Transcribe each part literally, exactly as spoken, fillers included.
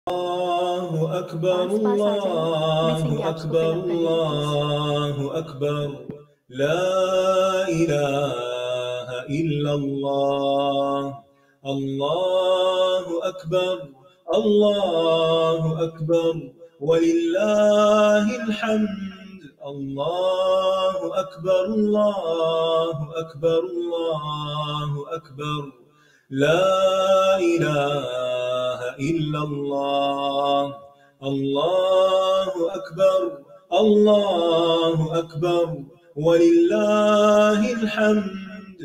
الله أكبر الله أكبر الله أكبر لا إله إلا الله الله أكبر الله أكبر ولله الحمد الله أكبر الله أكبر الله أكبر لا إله إلا الله الله أكبر الله أكبر ولله الحمد.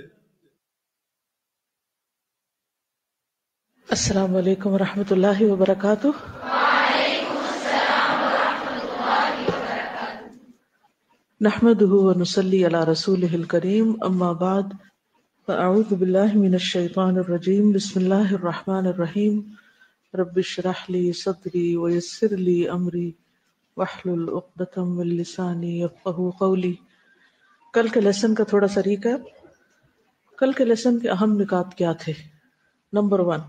السلام علیکم ورحمۃ اللہ وبرکاتہ. وعلیکم السلام ورحمۃ اللہ وبرکاتہ. نحمده ونصلي على رسوله الكريم اما بعد فاعوذ باللہ من الشیطان الرجیم. بسم اللہ الرحمن الرحیم. رب اشرح لي صدری ويسر لي امری واحلل عقدۃ من لسانی یفقهوا قولی. کل کے لیسن کا تھوڑا سا ریکیپ. کل کے لیسن کے اہم نکات کیا تھے؟ نمبر ون،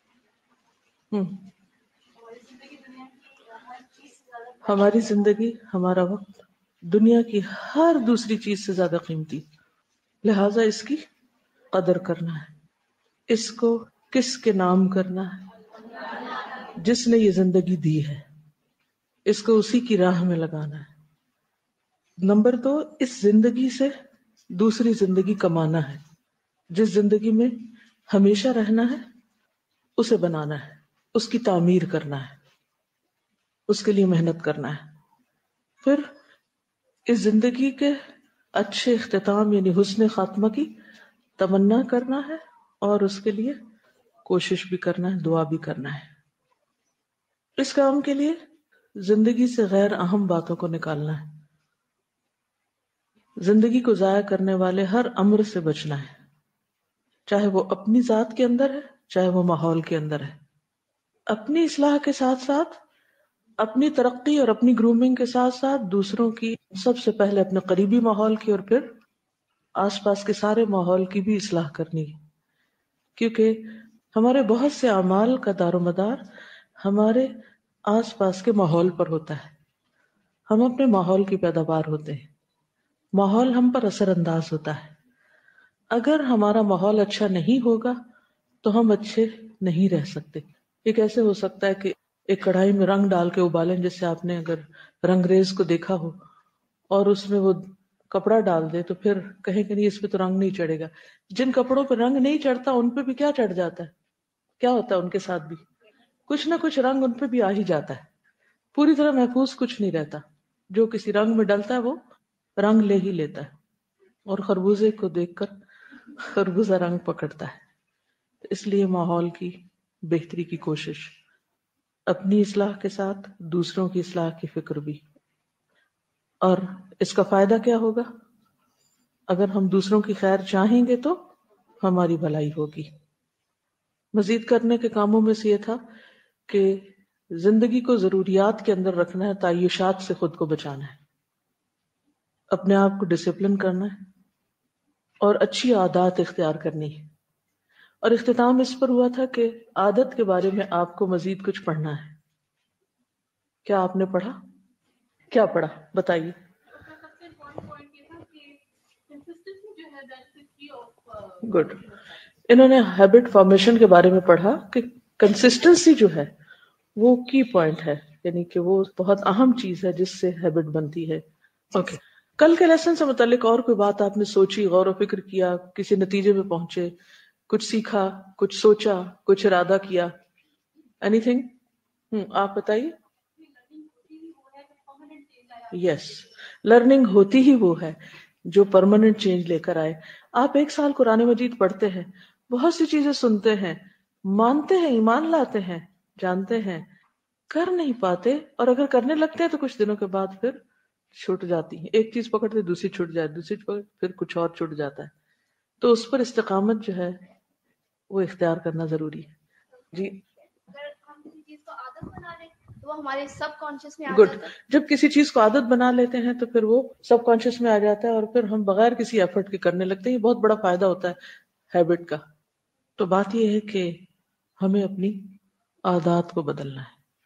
ہماری زندگی، ہمارا وقت دنیا کی ہر دوسری چیز سے زیادہ قیمتی، لہٰذا اس کی قدر کرنا ہے. اس کو کس کے نام کرنا ہے؟ جس نے یہ زندگی دی ہے، اس کو اسی کی راہ میں لگانا ہے. نمبر دو، اس زندگی سے دوسری زندگی کمانا ہے. جس زندگی میں ہمیشہ رہنا ہے اسے بنانا ہے، اس کی تعمیر کرنا ہے، اس کے لیے محنت کرنا ہے. پھر اس زندگی کے اچھے اختتام یعنی حسن خاتمہ کی تمنا کرنا ہے اور اس کے لیے کوشش بھی کرنا ہے، دعا بھی کرنا ہے. اس کام کے لیے زندگی سے غیر اہم باتوں کو نکالنا ہے. زندگی کو ضائع کرنے والے ہر امر سے بچنا ہے، چاہے وہ اپنی ذات کے اندر ہے چاہے وہ ماحول کے اندر ہے. اپنی اصلاح کے ساتھ ساتھ اپنی ترقی اور اپنی گرومنگ کے ساتھ ساتھ دوسروں کی، سب سے پہلے اپنے قریبی ماحول کی اور پھر آس پاس کے سارے ماحول کی بھی اصلاح کرنی ہے. کیونکہ ہمارے بہت سے اعمال کا دار و مدار ہمارے آس پاس کے ماحول پر ہوتا ہے. ہم اپنے ماحول کی پیداوار ہوتے ہیں، ماحول ہم پر اثر انداز ہوتا ہے. اگر ہمارا ماحول اچھا نہیں ہوگا تو ہم اچھے نہیں رہ سکتے. یہ کیسے ہو سکتا ہے کہ ایک کڑھائی میں رنگ ڈال کے ابالیں، جیسے آپ نے اگر رنگریز کو دیکھا ہو اور اس میں وہ کپڑا ڈال دے تو پھر کہیں کہ نہیں اس پہ تو رنگ نہیں چڑھے گا. جن کپڑوں پہ رنگ نہیں چڑھتا ان پہ بھی کیا چڑھ جاتا ہے؟ کیا ہوتا ہے ان کے ساتھ بھی؟ کچھ نہ کچھ رنگ ان پہ بھی آ ہی جاتا ہے. پوری طرح محفوظ کچھ نہیں رہتا. جو کسی رنگ میں ڈلتا ہے وہ رنگ لے ہی لیتا ہے. اور خربوزے کو دیکھ کر خربوزہ رنگ پکڑتا ہے. اس لیے ماحول کی بہتری کی کوشش، اپنی اصلاح کے ساتھ دوسروں کی اصلاح کی فکر بھی. اور اس کا فائدہ کیا ہوگا؟ اگر ہم دوسروں کی خیر چاہیں گے تو ہماری بھلائی ہوگی. مزید کرنے کے کاموں میں سے یہ تھا کہ زندگی کو ضروریات کے اندر رکھنا ہے، تعیشات سے خود کو بچانا ہے، اپنے آپ کو ڈسپلن کرنا ہے اور اچھی عادات اختیار کرنی ہے. اور اختتام اس پر ہوا تھا کہ عادت کے بارے میں آپ کو مزید کچھ پڑھنا ہے. کیا آپ نے پڑھا؟ کیا پڑھا بتائیے. گڈ. انہوں نے ہیبٹ فارمیشن کے بارے میں پڑھا کہ کنسسٹنسی جو ہے وہ کی پوائنٹ ہے، یعنی کہ وہ بہت اہم چیز ہے جس سے ہیبٹ بنتی ہے. اوکے. کل کے لیسن سے متعلق اور کوئی بات آپ نے سوچی، غور و فکر کیا، کسی نتیجے پہ پہنچے، کچھ سیکھا، کچھ سوچا، کچھ ارادہ کیا؟ Anything? ہوں آپ بتائیے. یس، لرننگ ہوتی ہی وہ ہے جو پرماننٹ چینج لے کر آئے. آپ ایک سال قرآن مجید پڑھتے ہیں، بہت سی چیزیں سنتے ہیں، مانتے ہیں، ایمان لاتے ہیں، جانتے ہیں، کر نہیں پاتے، اور اگر کرنے لگتے ہیں تو کچھ دنوں کے بعد پھر چھوٹ جاتی ہے. ایک چیز پکڑتے دوسری چھوٹ جائے، دوسری پکڑ پھر کچھ اور چھوٹ جاتا ہے. تو اس پر استقامت جو ہے وہ اختیار کرنا ضروری ہے. جی وہ ہمارے سب کانشیس میں آ گڈ. جاتا ہے. جب کسی چیز کو عادت بنا لیتے ہیں تو پھر وہ سب کانشیس میں آ جاتا ہے اور پھر ہم بغیر کسی ایفرٹ کے کرنے لگتے ہیں. یہ بہت بڑا فائدہ ہوتا ہے ہیبٹ کا. تو بات یہ ہے کہ ہمیں اپنی عادات کو بدلنا ہے.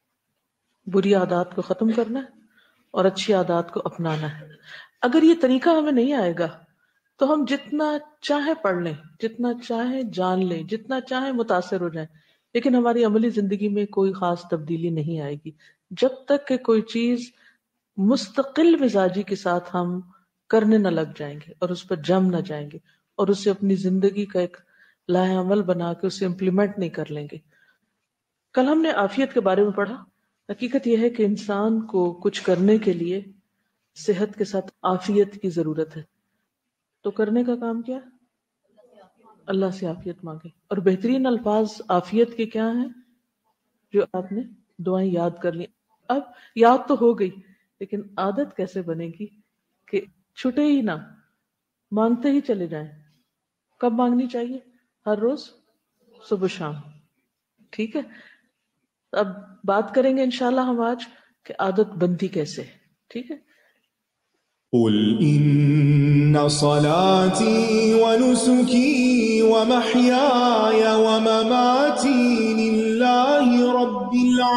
بری عادات کو ختم کرنا ہے اور اچھی عادات کو اپنانا ہے. اگر یہ طریقہ ہمیں نہیں آئے گا تو ہم جتنا چاہے پڑھ لیں، جتنا چاہے جان لیں، جتنا چاہے متاثر ہو جائیں، لیکن ہماری عملی زندگی میں کوئی خاص تبدیلی نہیں آئے گی جب تک کہ کوئی چیز مستقل مزاجی کے ساتھ ہم کرنے نہ لگ جائیں گے اور اس پر جم نہ جائیں گے اور اسے اپنی زندگی کا ایک لائحہ عمل بنا کے اسے امپلیمنٹ نہیں کر لیں گے. کل ہم نے عافیت کے بارے میں پڑھا. حقیقت یہ ہے کہ انسان کو کچھ کرنے کے لیے صحت کے ساتھ عافیت کی ضرورت ہے. تو کرنے کا کام کیا؟ اللہ سے عافیت مانگے. اور بہترین الفاظ عافیت کے کیا ہیں جو آپ نے دعائیں یاد کر لی؟ اب یاد تو ہو گئی لیکن عادت کیسے بنے گی کہ چھٹے ہی نہ، مانگتے ہی چلے جائیں. کب مانگنی چاہیے؟ ہر روز صبح شام. ٹھیک ہے، اب بات کریں گے انشاءاللہ ہم آج کہ عادت بنتی کیسے. ٹھیک ہے. قل إن صلاتي ونسكي ومحياي ومماتي لله رب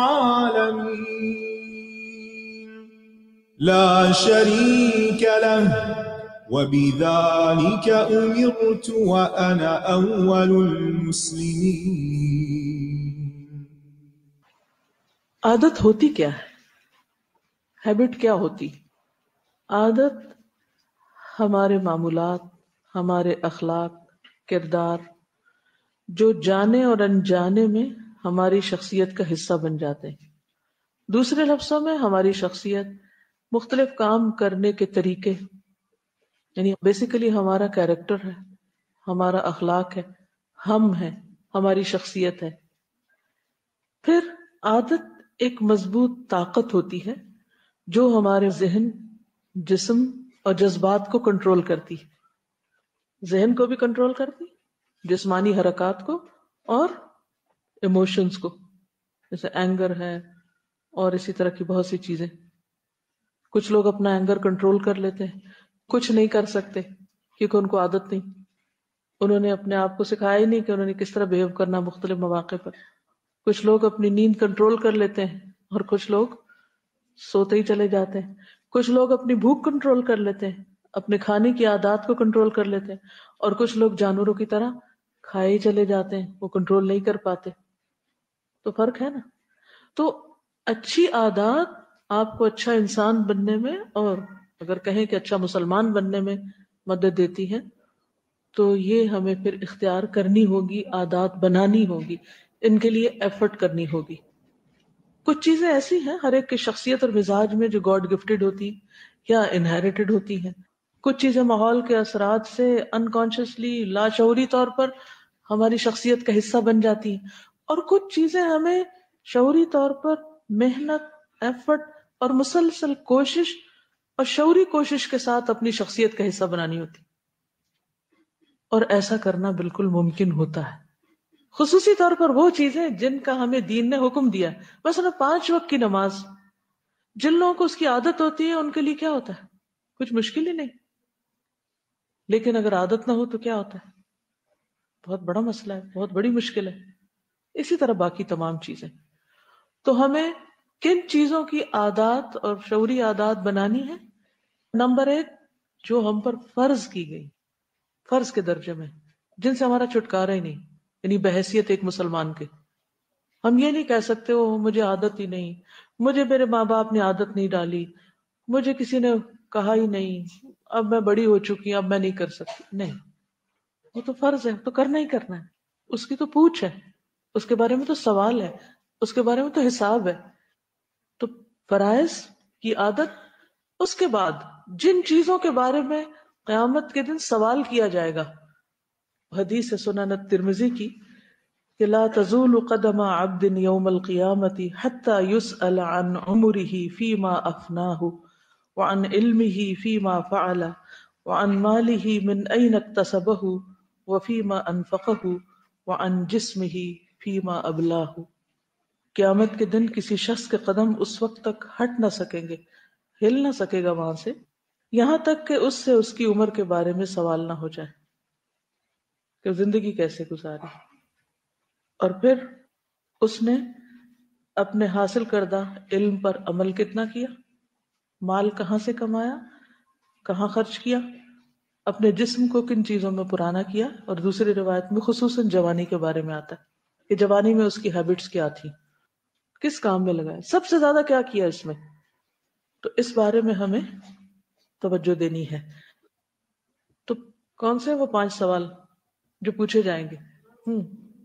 العالمين لا شريك له وبذلك أمرت وأنا أول المسلمين. عادت ہوتی کیا ہے؟ ہیبٹ کیا ہوتی؟ عادت ہمارے معمولات، ہمارے اخلاق، کردار جو جانے اور انجانے میں ہماری شخصیت کا حصہ بن جاتے ہیں. دوسرے لفظوں میں ہماری شخصیت، مختلف کام کرنے کے طریقے، یعنی بیسیکلی ہمارا کیریکٹر ہے، ہمارا اخلاق ہے، ہم ہیں، ہماری شخصیت ہے. پھر عادت ایک مضبوط طاقت ہوتی ہے جو ہمارے ذہن، جسم اور جذبات کو کنٹرول کرتی. ذہن کو بھی کنٹرول کرتی، جسمانی حرکات کو اور ایموشنز کو، جیسے اینگر ہے اور اسی طرح کی بہت سی چیزیں. کچھ لوگ اپنا اینگر کنٹرول کر لیتے ہیں، کچھ نہیں کر سکتے کیونکہ ان کو عادت نہیں. انہوں نے اپنے آپ کو سکھایا ہی نہیں کہ انہوں نے کس طرح بیہیو کرنا مختلف مواقع پر. کچھ لوگ اپنی نیند کنٹرول کر لیتے ہیں اور کچھ لوگ سوتے ہی چلے جاتے ہیں. کچھ لوگ اپنی بھوک کنٹرول کر لیتے ہیں، اپنے کھانے کی عادات کو کنٹرول کر لیتے ہیں، اور کچھ لوگ جانوروں کی طرح کھائے ہی چلے جاتے ہیں، وہ کنٹرول نہیں کر پاتے. تو فرق ہے نا. تو اچھی عادات آپ کو اچھا انسان بننے میں اور اگر کہیں کہ اچھا مسلمان بننے میں مدد دیتی ہے. تو یہ ہمیں پھر اختیار کرنی ہوگی، عادات بنانی ہوگی، ان کے لیے ایفرٹ کرنی ہوگی. کچھ چیزیں ایسی ہیں ہر ایک کی شخصیت اور مزاج میں جو گاڈ گفٹڈ ہوتی یا انہیریٹڈ ہوتی ہیں. کچھ چیزیں ماحول کے اثرات سے انکانشیسلی، لاشعوری طور پر ہماری شخصیت کا حصہ بن جاتی ہیں، اور کچھ چیزیں ہمیں شعوری طور پر محنت، ایفرٹ اور مسلسل کوشش اور شعوری کوشش کے ساتھ اپنی شخصیت کا حصہ بنانی ہوتی. اور ایسا کرنا بالکل ممکن ہوتا ہے، خصوصی طور پر وہ چیزیں جن کا ہمیں دین نے حکم دیا. مثلا پانچ وقت کی نماز جن لوگوں کو اس کی عادت ہوتی ہے ان کے لیے کیا ہوتا ہے؟ کچھ مشکل ہی نہیں. لیکن اگر عادت نہ ہو تو کیا ہوتا ہے؟ بہت بڑا مسئلہ ہے، بہت بڑی مشکل ہے. اسی طرح باقی تمام چیزیں. تو ہمیں کن چیزوں کی عادات اور شعوری عادات بنانی ہے؟ نمبر ایک، جو ہم پر فرض کی گئی، فرض کے درجے میں، جن سے ہمارا چھٹکارا ہی نہیں، یعنی بحیثیت ایک مسلمان کے. ہم یہ نہیں کہہ سکتے وہ مجھے عادت ہی نہیں، مجھے میرے ماں باپ نے عادت نہیں ڈالی، مجھے کسی نے کہا ہی نہیں، اب میں بڑی ہو چکی ہوں اب میں نہیں کر سکتی. نہیں، وہ تو فرض ہے، تو کرنا ہی کرنا ہے. اس کی تو پوچھ ہے، اس کے بارے میں تو سوال ہے، اس کے بارے میں تو حساب ہے. تو فرائض کی عادت. اس کے بعد جن چیزوں کے بارے میں قیامت کے دن سوال کیا جائے گا، حدیث سنن الترمذی کی کہ لا تزول قدم عبد یوم القیامت حتی یسأل عن عمره فیما افناہ وعن علمه فیما فعل وعن ماله من این اکتسبہ وفیما انفقہ وعن جسمه فیما ابلاہ. قیامت کے دن کسی شخص کے قدم اس وقت تک ہٹ نہ سکیں گے، ہل نہ سکے گا وہاں سے، یہاں تک کہ اس سے اس کی عمر کے بارے میں سوال نہ ہو جائے کہ زندگی کیسے گزاری. اور پھر اس نے اپنے حاصل کردہ علم پر عمل کتنا کیا، مال کہاں سے کمایا، کہاں خرچ کیا، اپنے جسم کو کن چیزوں میں پرانا کیا. اور دوسری روایت میں خصوصاً جوانی کے بارے میں آتا ہے کہ جوانی میں اس کی ہیبٹس کیا تھی، کس کام میں لگایا، سب سے زیادہ کیا کیا اس میں. تو اس بارے میں ہمیں توجہ دینی ہے. تو کون سے وہ پانچ سوال جو پوچھے جائیں گے؟ ہم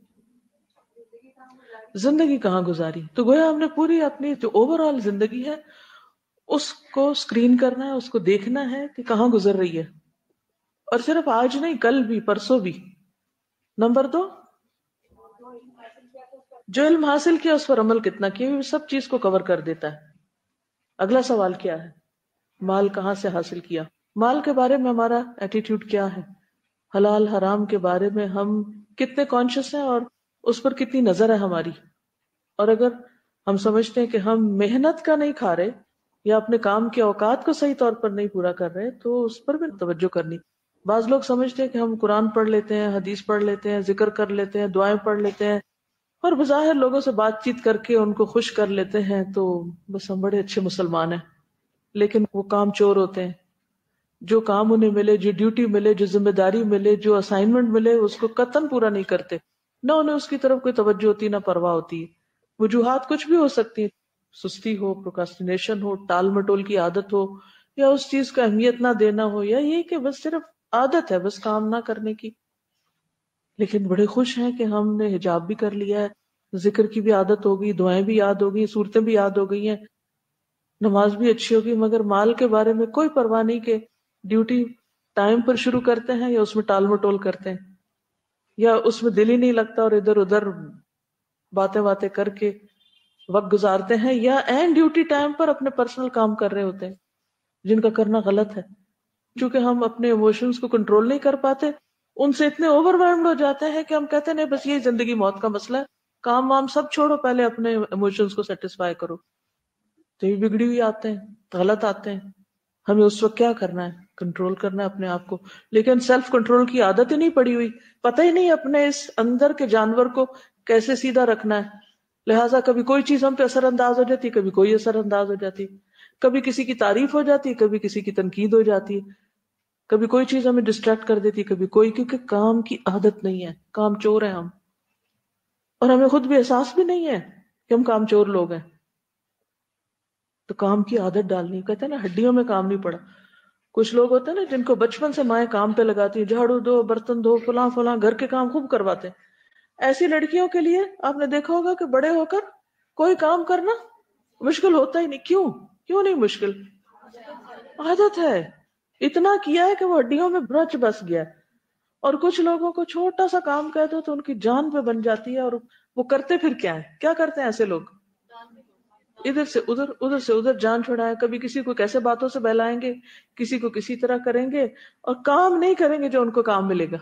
زندگی کہاں گزاری. تو گویا ہم نے پوری اپنی جو اوور آل زندگی ہے اس کو اسکرین کرنا ہے، اس کو دیکھنا ہے کہ کہاں گزر رہی ہے. اور صرف آج نہیں، کل بھی، پرسوں بھی. نمبر دو، جو علم حاصل کیا اس پر عمل کتنا کیا. یہ سب چیز کو کور کر دیتا ہے. اگلا سوال کیا ہے؟ مال کہاں سے حاصل کیا. مال کے بارے میں ہمارا ایٹیٹیوڈ کیا ہے، حلال حرام کے بارے میں ہم کتنے کانشیس ہیں اور اس پر کتنی نظر ہے ہماری. اور اگر ہم سمجھتے ہیں کہ ہم محنت کا نہیں کھا رہے یا اپنے کام کے اوقات کو صحیح طور پر نہیں پورا کر رہے تو اس پر بھی توجہ کرنی. بعض لوگ سمجھتے ہیں کہ ہم قرآن پڑھ لیتے ہیں، حدیث پڑھ لیتے ہیں، ذکر کر لیتے ہیں، دعائیں پڑھ لیتے ہیں اور بظاہر لوگوں سے بات چیت کر کے ان کو خوش کر لیتے ہیں تو بس ہم بڑے اچھے مسلمان ہیں. لیکن وہ کام چور ہوتے ہیں. جو کام انہیں ملے، جو ڈیوٹی ملے، جو ذمہ داری ملے، جو اسائنمنٹ ملے، اس کو قطعاً پورا نہیں کرتے. نہ انہیں اس کی طرف کوئی توجہ ہوتی، نہ پرواہ ہوتی. وجوہات کچھ بھی ہو سکتی ہیں، سستی ہو، پروکاسٹینیشن ہو، ٹال مٹول کی عادت ہو، یا اس چیز کو اہمیت نہ دینا ہو، یا یہ کہ بس صرف عادت ہے بس کام نہ کرنے کی. لیکن بڑے خوش ہیں کہ ہم نے حجاب بھی کر لیا ہے، ذکر کی بھی عادت ہو گئی، دعائیں بھی یاد ہو گئی، صورتیں بھی یاد ہو گئی ہیں، نماز بھی اچھی ہوگی. مگر مال کے بارے میں کوئی پرواہ نہیں کہ ڈیوٹی ٹائم پر شروع کرتے ہیں یا اس میں ٹال مٹول کرتے ہیں، یا اس میں دل ہی نہیں لگتا اور ادھر ادھر باتیں باتیں کر کے وقت گزارتے ہیں، یا این ڈیوٹی ٹائم پر اپنے پرسنل کام کر رہے ہوتے ہیں جن کا کرنا غلط ہے. چونکہ ہم اپنے ایموشنز کو کنٹرول نہیں کر پاتے، ان سے اتنے اوور ویلمڈ ہو جاتے ہیں کہ ہم کہتے ہیں نہیں بس یہ زندگی موت کا مسئلہ ہے، کام وام سب چھوڑو، پہلے اپنے ایموشنز کو سیٹسفائی کرو. تو یہ بگڑی ہوئی آتے ہیں، غلط آتے ہیں. ہمیں اس وقت کیا کرنا ہے؟ کنٹرول کرنا ہے اپنے آپ کو. لیکن سیلف کنٹرول کی عادت ہی نہیں پڑی ہوئی، پتہ ہی نہیں اپنے اس اندر کے جانور کو کیسے سیدھا رکھنا ہے. لہٰذا کبھی کوئی چیز ہم پہ اثر انداز ہو جاتی، کبھی کوئی اثر انداز ہو جاتی، کبھی کسی کی تعریف ہو جاتی، کبھی کسی کی تنقید ہو جاتی، کبھی کوئی چیز ہمیں ڈسٹریکٹ کر دیتی، کبھی کوئی. کیونکہ کام کی عادت نہیں ہے، کام چور ہیں ہم، اور ہمیں خود بھی احساس بھی نہیں ہے کہ ہم کام چور لوگ ہیں. تو کام کی عادت ڈالنی، کہتے ہیں نا ہڈیوں میں کام نہیں پڑا. کچھ لوگ ہوتے ہیں نا جن کو بچپن سے مائیں کام پہ لگاتی ہیں، جھاڑو دو، برتن دھو، فلاں فلاں گھر کے کام خوب کرواتے ہیں. ایسی لڑکیوں کے لیے آپ نے دیکھا ہوگا کہ بڑے ہو کر کوئی کام کرنا مشکل ہوتا ہی نہیں. کیوں کیوں نہیں مشکل؟ عادت ہے، اتنا کیا ہے کہ وہ ہڈیوں میں برچ بس گیا. اور کچھ لوگوں کو چھوٹا سا کام کہہ دو تو ان کی جان پہ بن جاتی ہے. اور وہ کرتے پھر کیا ہے؟ کیا کرتے ہیں ایسے لوگ؟ ادھر سے ادھر، ادھر سے ادھر جان چھڑائیں. کبھی کسی کو کیسے باتوں سے بہلائیں گے، کسی کو کسی طرح کریں گے، اور کام نہیں کریں گے جو ان کو کام ملے گا.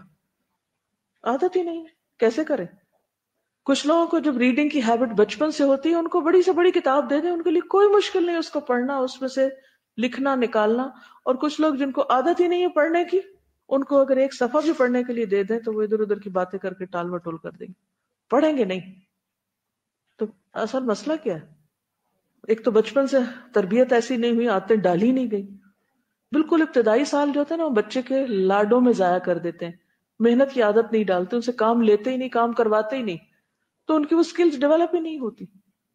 عادت ہی نہیں ہے، کیسے کریں؟ کچھ لوگوں کو جب ریڈنگ کی ہیبٹ بچپن سے ہوتی ہے، ان کو بڑی سے بڑی کتاب دے دیں، ان کے لیے کوئی مشکل نہیں اس کو پڑھنا، اس میں سے لکھنا نکالنا. اور کچھ لوگ جن کو عادت ہی نہیں ہے پڑھنے کی، ان کو اگر ایک صفحہ بھی پڑھنے کے لیے دے دیں تو وہ ادھر ادھر کی باتیں کر کے ٹال مٹول کر دیں گے، پڑھیں گے نہیں. تو اصل مسئلہ کیا ہے؟ ایک تو بچپن سے تربیت ایسی نہیں ہوئی، عادتیں ڈالی نہیں گئی. بالکل ابتدائی سال جو ہوتے ہیں نا وہ بچے کے لاڈوں میں ضائع کر دیتے ہیں، محنت کی عادت نہیں ڈالتے، ان سے کام لیتے ہی نہیں، کام کرواتے ہی نہیں، تو ان کی وہ سکلز ڈیولپ ہی نہیں ہوتی.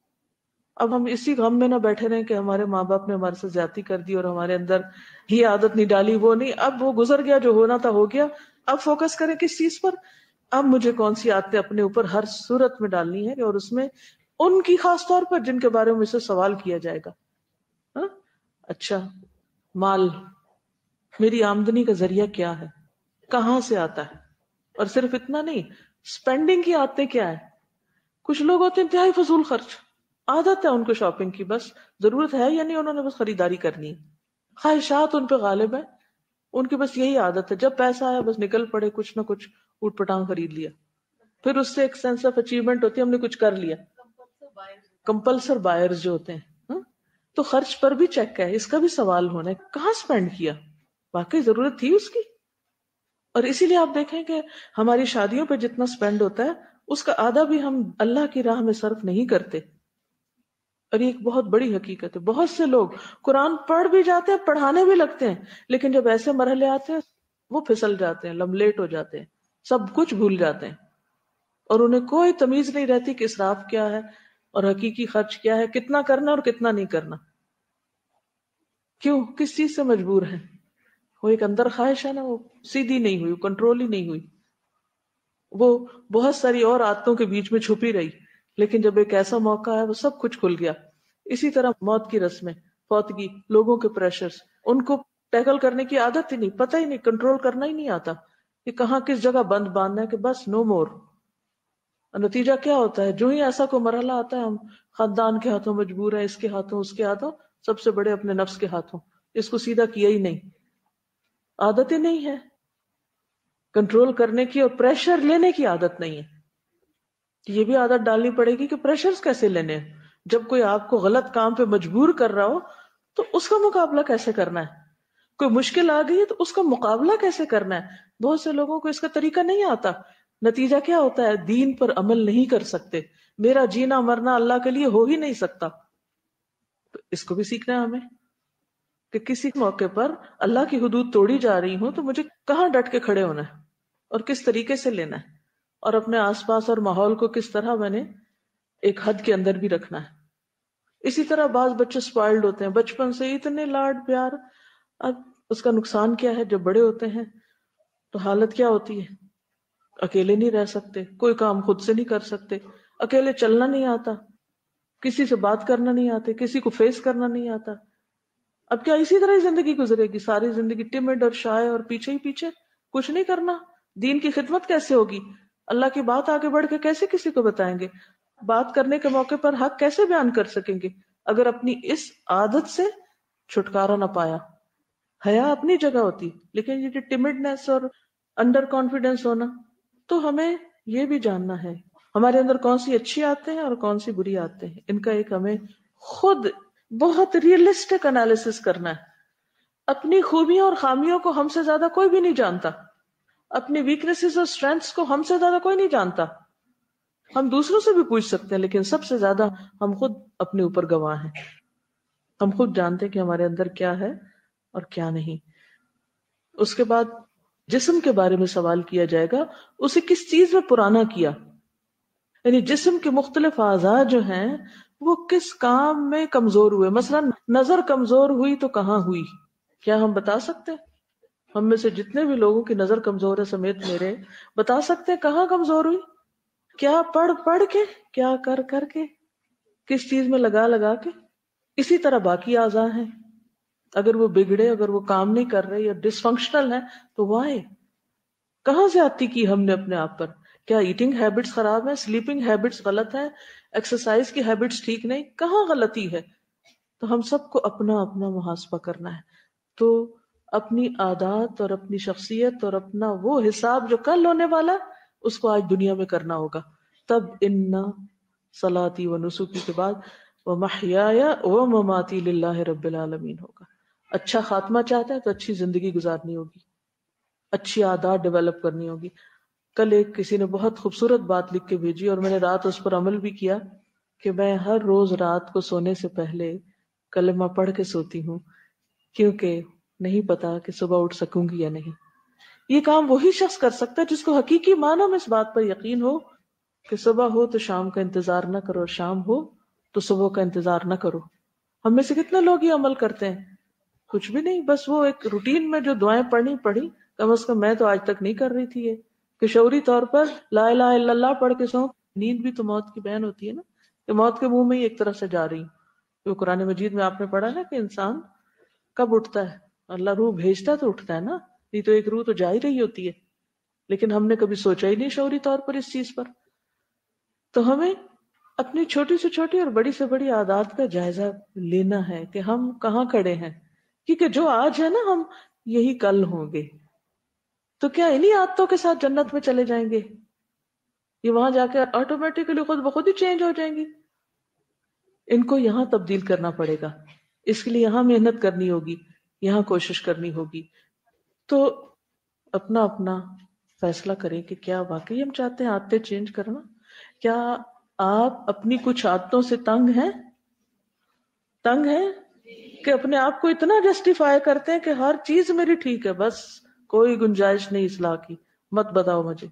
اب ہم اسی غم میں نہ بیٹھے رہیں کہ ہمارے ماں باپ نے ہمارے سے زیادتی کر دی اور ہمارے اندر یہ عادت نہیں ڈالی، وہ نہیں. اب وہ گزر گیا، جو ہونا تھا ہو گیا. اب فوکس کریں کس چیز پر؟ اب مجھے کون سی عادتیں اپنے اوپر ہر صورت میں ڈالنی ہے، اور اس میں ان کی خاص طور پر جن کے بارے میں اسے سوال کیا جائے گا. ہاں اچھا، مال، میری آمدنی کا ذریعہ کیا ہے، کہاں سے آتا ہے؟ اور صرف اتنا نہیں، سپینڈنگ کی عادتیں کیا ہے؟ کچھ لوگ ہوتے ہیں انتہائی فضول خرچ، عادت ہے ان کو شاپنگ کی، بس ضرورت ہے یا نہیں انہوں نے بس خریداری کرنی ہے، خواہشات ان پہ غالب ہے، ان کی بس یہی عادت ہے، جب پیسہ آیا بس نکل پڑے، کچھ نہ کچھ اوٹ پٹانگ خرید لیا. پھر اس سے ایک سینس آف اچیومنٹ ہوتی ہے، ہم نے کچھ کر لیا. کمپلسر بائرز جو ہوتے ہیں. تو خرچ پر بھی چیک ہے، اس کا بھی سوال ہونا ہے کہاں سپینڈ کیا، واقعی ضرورت تھی اس کی؟ اور اسی لیے آپ دیکھیں کہ ہماری شادیوں پہ جتنا سپینڈ ہوتا ہے اس کا آدھا بھی ہم اللہ کی راہ میں صرف نہیں کرتے. اور یہ ایک بہت بڑی حقیقت ہے. بہت سے لوگ قرآن پڑھ بھی جاتے ہیں, پڑھانے بھی لگتے ہیں, لیکن جب ایسے مرحلے آتے ہیں وہ پھسل جاتے ہیں, لملیٹ ہو جاتے ہیں, سب کچھ بھول جاتے ہیں, اور انہیں کوئی تمیز نہیں رہتی کہ اسراف کیا ہے اور حقیقی خرچ کیا ہے, کتنا کرنا اور کتنا نہیں کرنا. کیوں؟ کس چیز سے مجبور ہے؟ وہ ایک اندر خواہش ہے نا, وہ سیدھی نہیں ہوئی, کنٹرول ہی نہیں ہوئی, وہ بہت ساری اور عادتوں کے بیچ میں چھپی رہی, لیکن جب ایک ایسا موقع ہے وہ سب کچھ کھل گیا. اسی طرح موت کی رسمیں, فوتگی, لوگوں کے پریشرز, ان کو ٹیکل کرنے کی عادت ہی نہیں, پتہ ہی نہیں, کنٹرول کرنا ہی نہیں آتا کہ کہاں کس جگہ بند باندھنا ہے, کہ بس نو مور. نتیجہ کیا ہوتا ہے؟ جو ہی ایسا کوئی مرحلہ آتا ہے ہم خاندان کے ہاتھوں مجبور ہیں, اس کے ہاتھوں, اس کے ہاتھوں, سب سے بڑے اپنے نفس کے ہاتھوں. اس کو سیدھا کیا ہی نہیں, عادت ہی نہیں ہے کنٹرول کرنے کی, اور پریشر لینے کی عادت نہیں ہے. یہ بھی عادت ڈالنی پڑے گی کہ پریشرز کیسے لینے ہیں. جب کوئی آپ کو غلط کام پہ مجبور کر رہا ہو تو اس کا مقابلہ کیسے کرنا ہے؟ کوئی مشکل آ گئی ہے تو اس کا مقابلہ کیسے کرنا ہے؟ بہت سے لوگوں کو اس کا طریقہ نہیں آتا. نتیجہ کیا ہوتا ہے؟ دین پر عمل نہیں کر سکتے. میرا جینا مرنا اللہ کے لیے ہو ہی نہیں سکتا. تو اس کو بھی سیکھنا ہے ہمیں کہ کسی موقع پر اللہ کی حدود توڑی جا رہی ہوں تو مجھے کہاں ڈٹ کے کھڑے ہونا ہے اور کس طریقے سے لینا ہے, اور اپنے آس پاس اور ماحول کو کس طرح میں نے ایک حد کے اندر بھی رکھنا ہے. اسی طرح بعض بچے سپائلڈ ہوتے ہیں, بچپن سے اتنے لاڈ پیار, اب اس کا نقصان کیا ہے؟ جب بڑے ہوتے ہیں تو حالت کیا ہوتی ہے؟ اکیلے نہیں رہ سکتے, کوئی کام خود سے نہیں کر سکتے, اکیلے چلنا نہیں آتا, کسی سے بات کرنا نہیں آتے, کسی کو فیس کرنا نہیں آتا. اب کیا اسی طرح ہی زندگی گزرے گی؟ ساری زندگی ٹمڈ اور شائع اور پیچھے ہی پیچھے, کچھ نہیں کرنا. دین کی خدمت کیسے ہوگی؟ اللہ کی بات آگے بڑھ کے کیسے کسی کو بتائیں گے؟ بات کرنے کے موقع پر حق کیسے بیان کر سکیں گے اگر اپنی اس عادت سے چھٹکارا نہ پایا؟ حیا اپنی جگہ ہوتی, لیکن یہ جو ٹمڈنس اور انڈر کانفیڈنس ہونا, تو ہمیں یہ بھی جاننا ہے ہمارے اندر کون سی اچھی عادتیں ہیں اور کون سی بری عادتیں ہیں. ان کا ایک ہمیں خود بہت ریئلسٹک انالیسس کرنا ہے. اپنی خوبیوں اور خامیوں کو ہم سے زیادہ کوئی بھی نہیں جانتا, اپنی ویکنیسز اور اسٹرینتھس کو ہم سے زیادہ کوئی نہیں جانتا. ہم دوسروں سے بھی پوچھ سکتے ہیں, لیکن سب سے زیادہ ہم خود اپنے اوپر گواہ ہیں. ہم خود جانتے ہیں کہ ہمارے اندر کیا ہے اور کیا نہیں. اس کے بعد جسم کے بارے میں سوال کیا جائے گا, اسے کس چیز میں پرانا کیا, یعنی جسم کے مختلف اعضاء جو ہیں وہ کس کام میں کمزور ہوئے. مثلا نظر کمزور ہوئی تو کہاں ہوئی؟ کیا ہم بتا سکتے ہیں؟ ہم میں سے جتنے بھی لوگوں کی نظر کمزور ہے سمیت میرے, بتا سکتے ہیں کہاں کمزور ہوئی؟ کیا پڑھ پڑھ کے, کیا کر کر کے, کس چیز میں لگا لگا کے؟ اسی طرح باقی اعضاء ہیں, اگر وہ بگڑے, اگر وہ کام نہیں کر رہے یا ڈس فنکشنل ہیں تو وائی؟ کہاں سے آتی کی ہم نے اپنے آپ پر؟ کیا ایٹنگ ہیبٹس خراب ہیں, سلیپنگ ہیبٹس غلط ہیں, ایکسرسائز کی ہیبٹس ٹھیک نہیں, کہاں غلطی ہے؟ تو ہم سب کو اپنا اپنا محاسبہ کرنا ہے. تو اپنی عادات اور اپنی شخصیت اور اپنا وہ حساب جو کل ہونے والا, اس کو آج دنیا میں کرنا ہوگا. تب ان صلاتی و نسکی کے بعد ومحیای و مماتی للہ رب العالمین ہوگا. اچھا خاتمہ چاہتا ہے تو اچھی زندگی گزارنی ہوگی, اچھی عادات ڈیولپ کرنی ہوگی. کل ایک کسی نے بہت خوبصورت بات لکھ کے بھیجی اور میں نے رات اس پر عمل بھی کیا کہ میں ہر روز رات کو سونے سے پہلے کلمہ پڑھ کے سوتی ہوں, کیونکہ نہیں پتا کہ صبح اٹھ سکوں گی یا نہیں. یہ کام وہی شخص کر سکتا ہے جس کو حقیقی معنوں میں اس بات پر یقین ہو کہ صبح ہو تو شام کا انتظار نہ کرو, شام ہو تو صبح کا انتظار نہ کرو. ہم میں سے کتنے لوگ یہ عمل کرتے ہیں؟ کچھ بھی نہیں, بس وہ ایک روٹین میں جو دعائیں پڑھنی پڑھی, کم از کم میں تو آج تک نہیں کر رہی تھی یہ کہ شعوری طور پر لا الہ الا اللہ پڑھ کے سو. نیند بھی تو موت کی بہن ہوتی ہے نا, کہ موت کے منہ میں ہی ایک طرح سے جا رہی. تو قرآن مجید میں آپ نے پڑھا نا کہ انسان کب اٹھتا ہے؟ اللہ روح بھیجتا تو اٹھتا ہے نا, نہیں تو ایک روح تو جا ہی رہی ہوتی ہے. لیکن ہم نے کبھی سوچا ہی نہیں شعوری طور پر اس چیز پر. تو ہمیں اپنی چھوٹی سے چھوٹی اور بڑی سے بڑی عادات کا جائزہ لینا ہے کہ ہم کہاں کھڑے ہیں, کیونکہ جو آج ہے نا ہم یہی کل ہوں گے. تو کیا انہی عادتوں کے ساتھ جنت میں چلے جائیں گے؟ یہ وہاں جا کے آٹومیٹکلی خود بخود ہی چینج ہو جائیں گی؟ ان کو یہاں تبدیل کرنا پڑے گا. اس کے لیے یہاں محنت کرنی ہوگی, یہاں کوشش کرنی ہوگی. تو اپنا اپنا فیصلہ کریں کہ کیا واقعی ہم چاہتے ہیں عادتیں چینج کرنا. کیا آپ اپنی کچھ عادتوں سے تنگ ہیں تنگ ہے کہ اپنے آپ کو اتنا جسٹیفائی کرتے ہیں کہ ہر چیز میری ٹھیک ہے، بس کوئی گنجائش نہیں اصلاح کی، مت بتاؤ مجھے.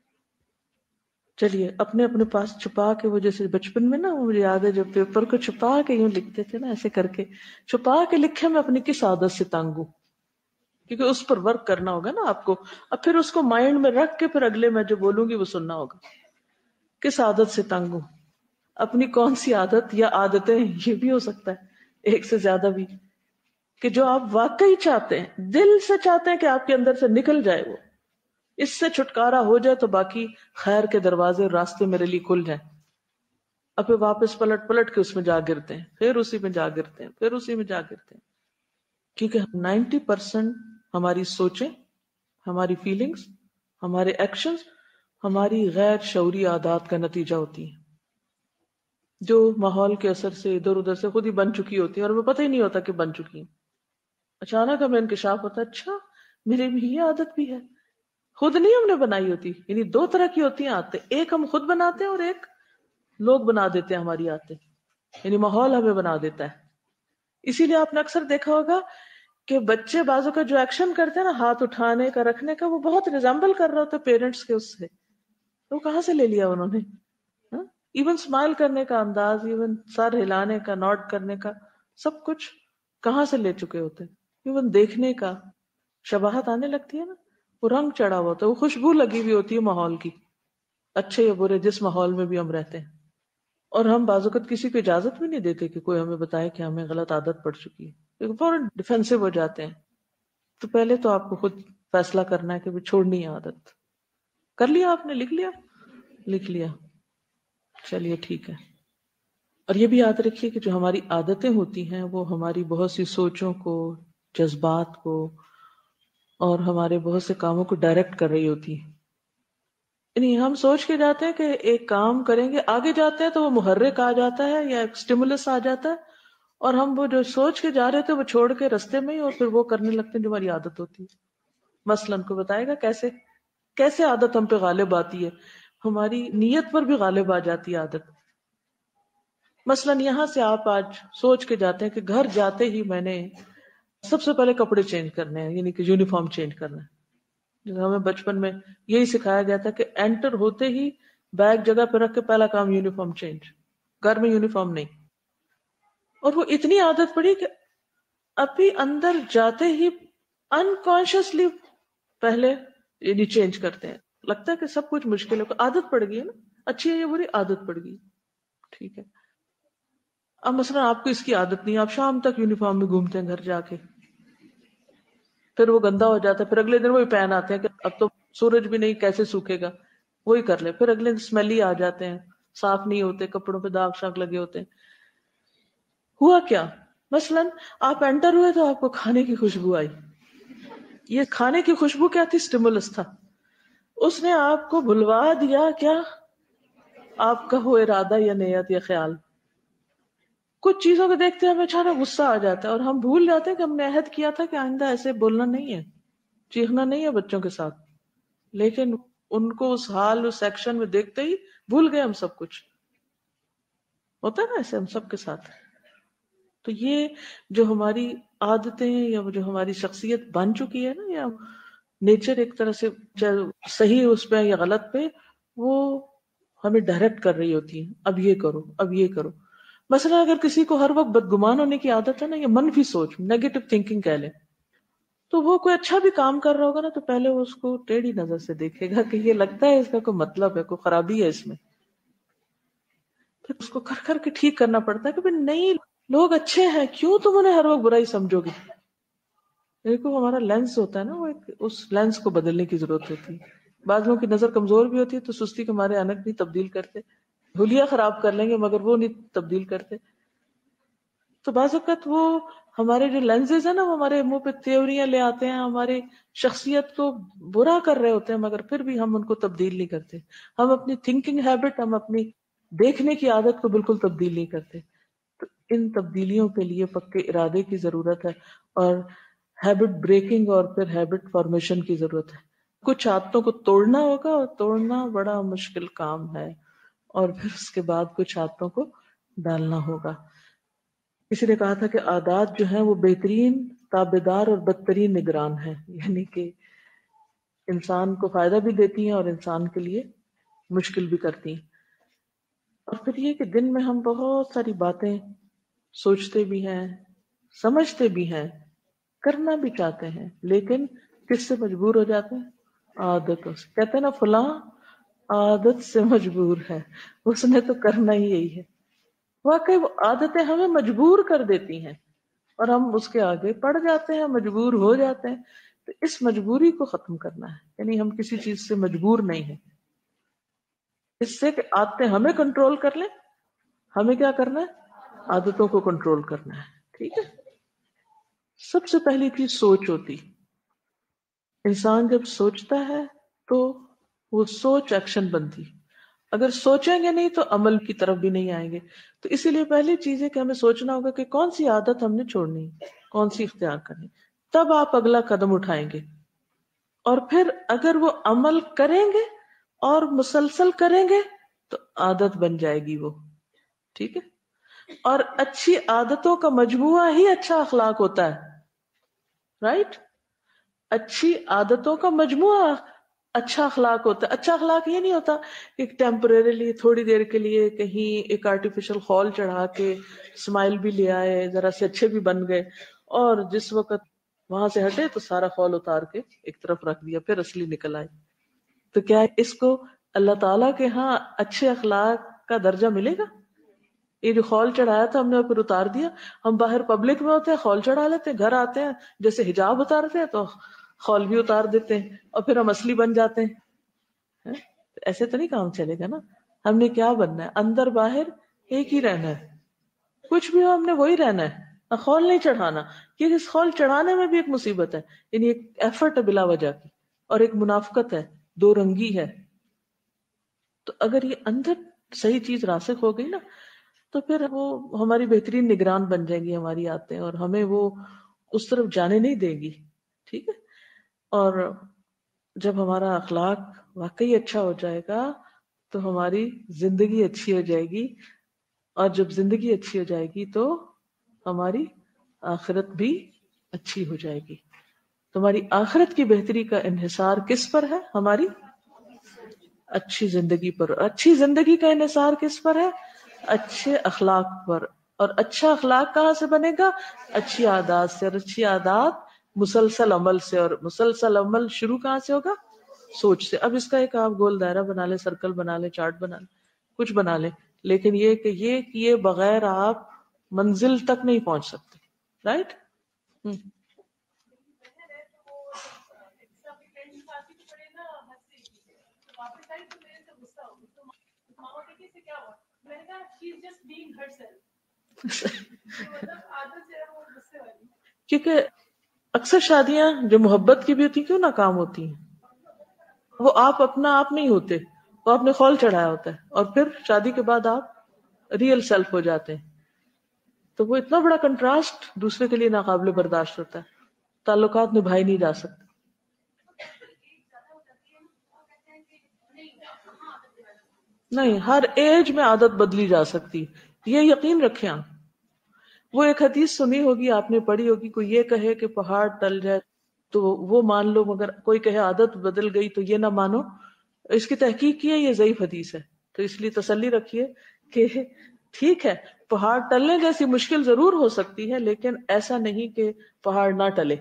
چلیے اپنے اپنے پاس چھپا کے، وہ جیسے بچپن میں نا مجھے یاد ہے جب پیپر کو چھپا کے یوں لکھتے تھے نا، ایسے کر کے چھپا کے لکھے میں اپنی کس عادت سے تنگ ہوں، کیونکہ اس پر ورک کرنا ہوگا نا آپ کو. اب پھر اس کو مائنڈ میں رکھ کے پھر اگلے میں جو بولوں گی وہ سننا ہوگا. کس عادت سے تنگ ہوں، اپنی کون سی عادت یا عادتیں، یہ بھی ہو سکتا ہے ایک سے زیادہ بھی، کہ جو آپ واقعی چاہتے ہیں، دل سے چاہتے ہیں کہ آپ کے اندر سے نکل جائے، وہ اس سے چھٹکارا ہو جائے تو باقی خیر کے دروازے اور راستے میرے لیے کھل جائیں. اب پھر واپس پلٹ پلٹ کے اس میں جا گرتے ہیں، پھر اسی میں جا گرتے ہیں، پھر اسی میں جا گرتے ہیں. کیونکہ نائنٹی پرسینٹ ہماری سوچیں، ہماری فیلنگز، ہمارے ایکشنز ہماری غیر شعوری عادات کا نتیجہ ہوتی ہیں، جو ماحول کے اثر سے ادھر ادھر سے خود ہی بن چکی ہوتی ہیں اور ہمیں پتہ ہی نہیں ہوتا کہ بن چکی ہیں. اچانک ہمیں انکشاف ہوتا ہے، اچھا میرے بھی یہ عادت بھی ہے. خود نہیں ہم نے بنائی ہوتی. یعنی دو طرح کی ہوتی ہیں عادتیں، ایک ہم خود بناتے ہیں اور ایک لوگ بنا دیتے ہیں ہماری عادتیں، یعنی ماحول ہمیں بنا دیتا ہے. اسی لیے آپ نے اکثر دیکھا ہوگا کہ بچے بازو کا جو ایکشن کرتے ہیں نا، ہاتھ اٹھانے کا، رکھنے کا، وہ بہت ریزمبل کر رہا ہوتا ہے پیرنٹس کے اس سے. تو کہاں سے لے لیا انہوں نے؟ ایون اسمائل کرنے کا انداز، ایون سر ہلانے کا، نوڈ کرنے کا، سب کچھ کہاں سے لے چکے ہوتے ہیں. ایون دیکھنے کا شباہت آنے لگتی ہے نا، وہ رنگ چڑھا ہوا ہوتا ہے، وہ خوشبو لگی ہوئی ہوتی ہے ماحول کی، اچھے یا برے جس ماحول میں بھی ہم رہتے ہیں. اور ہم بعض اوقات کسی کو اجازت بھی نہیں دیتے کہ کوئی ہمیں بتائے کہ ہمیں غلط عادت پڑ چکی ہے، فوراً ڈیفینسو ہو جاتے ہیں. تو پہلے تو آپ کو خود فیصلہ کرنا ہے کہ بھی چھوڑنی ہے عادت. کر لیا آپ نے؟ لکھ لیا؟ لکھ لیا. چلیے ٹھیک ہے. اور یہ بھی یاد رکھیے کہ جو ہماری عادتیں ہوتی ہیں وہ ہماری بہت سی سوچوں کو، جذبات کو اور ہمارے بہت سے کاموں کو ڈائریکٹ کر رہی ہوتی ہیں. یعنی ہم سوچ کے جاتے ہیں کہ ایک کام کریں گے، آگے جاتے ہیں تو وہ محرک آ جاتا ہے یا ایک سٹیمولس آ جاتا ہے، اور ہم وہ جو سوچ کے جا رہے تھے وہ چھوڑ کے رستے میں ہی اور پھر وہ کرنے لگتے ہیں جو ہماری عادت ہوتی ہے. مثلاً کو بتائے گا کیسے کیسے عادت ہم پہ غالب آتی ہے. ہماری نیت پر بھی غالب آ جاتی ہے عادت. مثلاً یہاں سے آپ آج سوچ کے جاتے ہیں کہ گھر جاتے ہی میں نے سب سے پہلے کپڑے چینج کرنے ہیں، یعنی کہ یونیفارم چینج کرنا ہے. جیسے ہمیں بچپن میں یہی سکھایا گیا تھا کہ انٹر ہوتے ہی بیگ جگہ پہ رکھ کے پہلا کام یونیفارم چینج، گھر میں یونیفارم نہیں. اور وہ اتنی عادت پڑی کہ ابھی اندر جاتے ہی انکانشیسلی پہلے یعنی چینج کرتے ہیں. لگتا ہے کہ سب کچھ مشکل ہے، عادت پڑ گئی ہے نا، اچھی ہے یا بری، عادت پڑ گئی. ٹھیک ہے. اب مثلا آپ کو اس کی عادت نہیں، آپ شام تک یونیفارم میں گھومتے ہیں گھر جا کے، پھر وہ گندا ہو جاتا ہے، پھر اگلے دن وہی پہن آتے ہیں کہ اب تو سورج بھی نہیں، کیسے سوکھے گا، وہی کر لے. پھر اگلے دن اسمیلی آ جاتے ہیں، صاف نہیں ہوتے، کپڑوں پہ داغ شاغ لگے ہوتے ہیں. ہوا کیا؟ مثلا آپ انٹر ہوئے تو آپ کو کھانے کی خوشبو آئی. یہ کھانے کی خوشبو کیا تھی؟ سٹیمولس تھا. اس نے آپ کو بھلوا دیا کیا؟ آپ کا وہ ارادہ یا نیت یا خیال. کچھ چیزوں کو دیکھتے ہیں ہمیں اچانک غصہ آ جاتا ہے اور ہم بھول جاتے ہیں کہ ہم نے عہد کیا تھا کہ آئندہ ایسے بولنا نہیں ہے، چیخنا نہیں ہے بچوں کے ساتھ. لیکن ان کو اس حال، اس ایکشن میں دیکھتے ہی بھول گئے ہم سب کچھ. ہوتا ہے نا ایسے ہم سب کے ساتھ. تو یہ جو ہماری عادتیں یا جو ہماری شخصیت بن چکی ہے نا، یا نیچر ایک طرح سے صحیح اس پہ یا غلط پہ، وہ ہمیں ڈائریکٹ کر رہی ہوتی ہے. اب یہ کرو، اب یہ کرو. مثلا اگر کسی کو ہر وقت بدگمان ہونے کی عادت ہے نا، یا منفی سوچ، نیگیٹو تھنکنگ کہہ لیں، تو وہ کوئی اچھا بھی کام کر رہا ہوگا نا تو پہلے وہ اس کو ٹیڑھی نظر سے دیکھے گا کہ یہ لگتا ہے اس کا کوئی مطلب ہے، کوئی خرابی ہے اس میں. پھر اس کو کر کر کے ٹھیک کرنا پڑتا ہے کہ بھائی نہیں، لوگ اچھے ہیں، کیوں تم انہیں ہر وقت برائی سمجھو گے. دیکھو ہمارا لینس ہوتا ہے نا، وہ ایک اس لینس کو بدلنے کی ضرورت ہوتی ہے. بعض لوگوں کی نظر کمزور بھی ہوتی ہے تو سستی کے مارے انک نہیں تبدیل کرتے، حلیہ خراب کر لیں گے مگر وہ نہیں تبدیل کرتے. تو بعض اوقات وہ ہمارے جو لینزز ہیں نا، وہ ہمارے منہ پہ تیوریاں لے آتے ہیں، ہماری شخصیت کو برا کر رہے ہوتے ہیں، مگر پھر بھی ہم ان کو تبدیل نہیں کرتے. ہم اپنی تھنکنگ ہیبٹ، ہم اپنی دیکھنے کی عادت کو بالکل تبدیل نہیں کرتے. تو ان تبدیلیوں کے لیے پکے ارادے کی ضرورت ہے، اور ہیبٹ بریکنگ اور پھر ہیبٹ فارمیشن کی ضرورت ہے. کچھ عادتوں کو توڑنا ہوگا، اور توڑنا بڑا مشکل کام ہے، اور پھر اس کے بعد کچھ عادتوں کو ڈالنا ہوگا. کسی نے کہا تھا کہ عادات جو ہیں وہ بہترین تابعدار اور بدترین نگران ہیں، یعنی کہ انسان کو فائدہ بھی دیتی ہیں اور انسان کے لیے مشکل بھی کرتی ہیں۔ اور پھر یہ کہ دن میں ہم بہت ساری باتیں سوچتے بھی ہیں، سمجھتے بھی ہیں، کرنا بھی چاہتے ہیں، لیکن کس سے مجبور ہو جاتے ہیں؟ عادتوں سے۔ کہتے ہیں نا فلاں عادت سے مجبور ہے، اس نے تو کرنا ہی یہی ہے۔ واقعی وہ عادتیں ہمیں مجبور کر دیتی ہیں اور ہم اس کے آگے پڑ جاتے ہیں، مجبور ہو جاتے ہیں۔ تو اس مجبوری کو ختم کرنا ہے، یعنی ہم کسی چیز سے مجبور نہیں ہیں، اس سے کہ عادتیں ہمیں کنٹرول کر لیں۔ ہمیں کیا کرنا ہے؟ عادتوں کو کنٹرول کرنا ہے، ٹھیک ہے۔ سب سے پہلی چیز سوچ ہوتی، انسان جب سوچتا ہے تو وہ سوچ ایکشن بنتی، اگر سوچیں گے نہیں تو عمل کی طرف بھی نہیں آئیں گے۔ تو اسی لیے پہلی چیز ہے کہ ہمیں سوچنا ہوگا کہ کون سی عادت ہم نے چھوڑنی ہے، کون سی اختیار کرنی، تب آپ اگلا قدم اٹھائیں گے۔ اور پھر اگر وہ عمل کریں گے اور مسلسل کریں گے تو عادت بن جائے گی وہ، ٹھیک ہے۔ اور اچھی عادتوں کا مجموعہ ہی اچھا اخلاق ہوتا ہے، رائٹ؟ اچھی عادتوں کا مجموعہ اچھا اخلاق ہوتا ہے۔ اچھا اخلاق یہ نہیں ہوتا کہ ٹیمپریریلی تھوڑی دیر کے لیے کہیں ایک آرٹیفیشل خول چڑھا کے اسمائل بھی لے آئے، ذرا سے اچھے بھی بن گئے، اور جس وقت وہاں سے ہٹے تو سارا خول اتار کے ایک طرف رکھ دیا، پھر اصلی نکل آئے۔ تو کیا اس کو اللہ تعالیٰ کے ہاں اچھے اخلاق کا درجہ ملے گا؟ یہ جو خول چڑھایا تھا ہم نے پھر اتار دیا۔ ہم باہر پبلک میں ہوتے ہیں خول چڑھا لیتے ہیں، گھر آتے ہیں جیسے حجاب اتارتے ہیں تو خول بھی اتار دیتے ہیں اور پھر ہم اصلی بن جاتے ہیں۔ ایسے تو نہیں کام چلے گا نا۔ ہم نے کیا بننا ہے؟ اندر باہر ایک ہی رہنا ہے، کچھ بھی ہو ہم نے وہی رہنا ہے، خول نہیں چڑھانا، کیونکہ اس خول چڑھانے میں بھی ایک مصیبت ہے، یعنی ایک ایفرٹ ہے بلا وجہ کی، اور ایک منافقت ہے، دو رنگی ہے۔ تو اگر یہ اندر صحیح چیز راسخ ہو گئی نا تو پھر وہ ہماری بہترین نگران بن جائیں گی ہماری عادتیں، اور ہمیں وہ اس طرف جانے نہیں دیں گی، ٹھیک ہے۔ اور جب ہمارا اخلاق واقعی اچھا ہو جائے گا تو ہماری زندگی اچھی ہو جائے گی، اور جب زندگی اچھی ہو جائے گی تو ہماری آخرت بھی اچھی ہو جائے گی۔ تمہاری آخرت کی بہتری کا انحصار کس پر ہے؟ ہماری اچھی زندگی پر۔ اچھی زندگی کا انحصار کس پر ہے؟ اچھے اخلاق پر۔ اور اچھا اخلاق کہاں سے بنے گا؟ اچھی عادات سے، اور اچھی عادات مسلسل عمل سے، اور مسلسل عمل شروع کہاں سے ہوگا؟ سوچ سے۔ اب اس کا ایک آپ گول دائرہ بنا لیں، سرکل بنا لیں، چارٹ بنا لیں، کچھ بنا لیں، لیکن یہ کہ یہ کیے بغیر آپ منزل تک نہیں پہنچ سکتے، رائٹ؟ کیونکہ اکثر شادیاں جو محبت کی بھی ہوتی کیوں ناکام ہوتی ہیں؟ وہ آپ اپنا آپ نہیں ہوتے، وہ آپ نے خول چڑھایا ہوتا ہے، اور پھر شادی کے بعد آپ ریئل سیلف ہو جاتے ہیں۔ تو وہ اتنا بڑا کنٹراسٹ دوسرے کے لیے ناقابل برداشت ہوتا ہے، تعلقات نبھائی نہیں جا سکتے۔ نہیں، ہر ایج میں عادت بدلی جا سکتی، یہ یقین رکھیں آپ۔ وہ ایک حدیث سنی ہوگی، آپ نے پڑھی ہوگی، کوئی یہ کہے کہ پہاڑ ٹل جائے تو وہ مان لو، مگر کوئی کہے عادت بدل گئی تو یہ نہ مانو۔ اس کی تحقیق کی ہے، یہ ضعیف حدیث ہے، تو اس لیے تسلی رکھیے کہ ٹھیک ہے، پہاڑ ٹلنے جیسی مشکل ضرور ہو سکتی ہے، لیکن ایسا نہیں کہ پہاڑ نہ ٹلے۔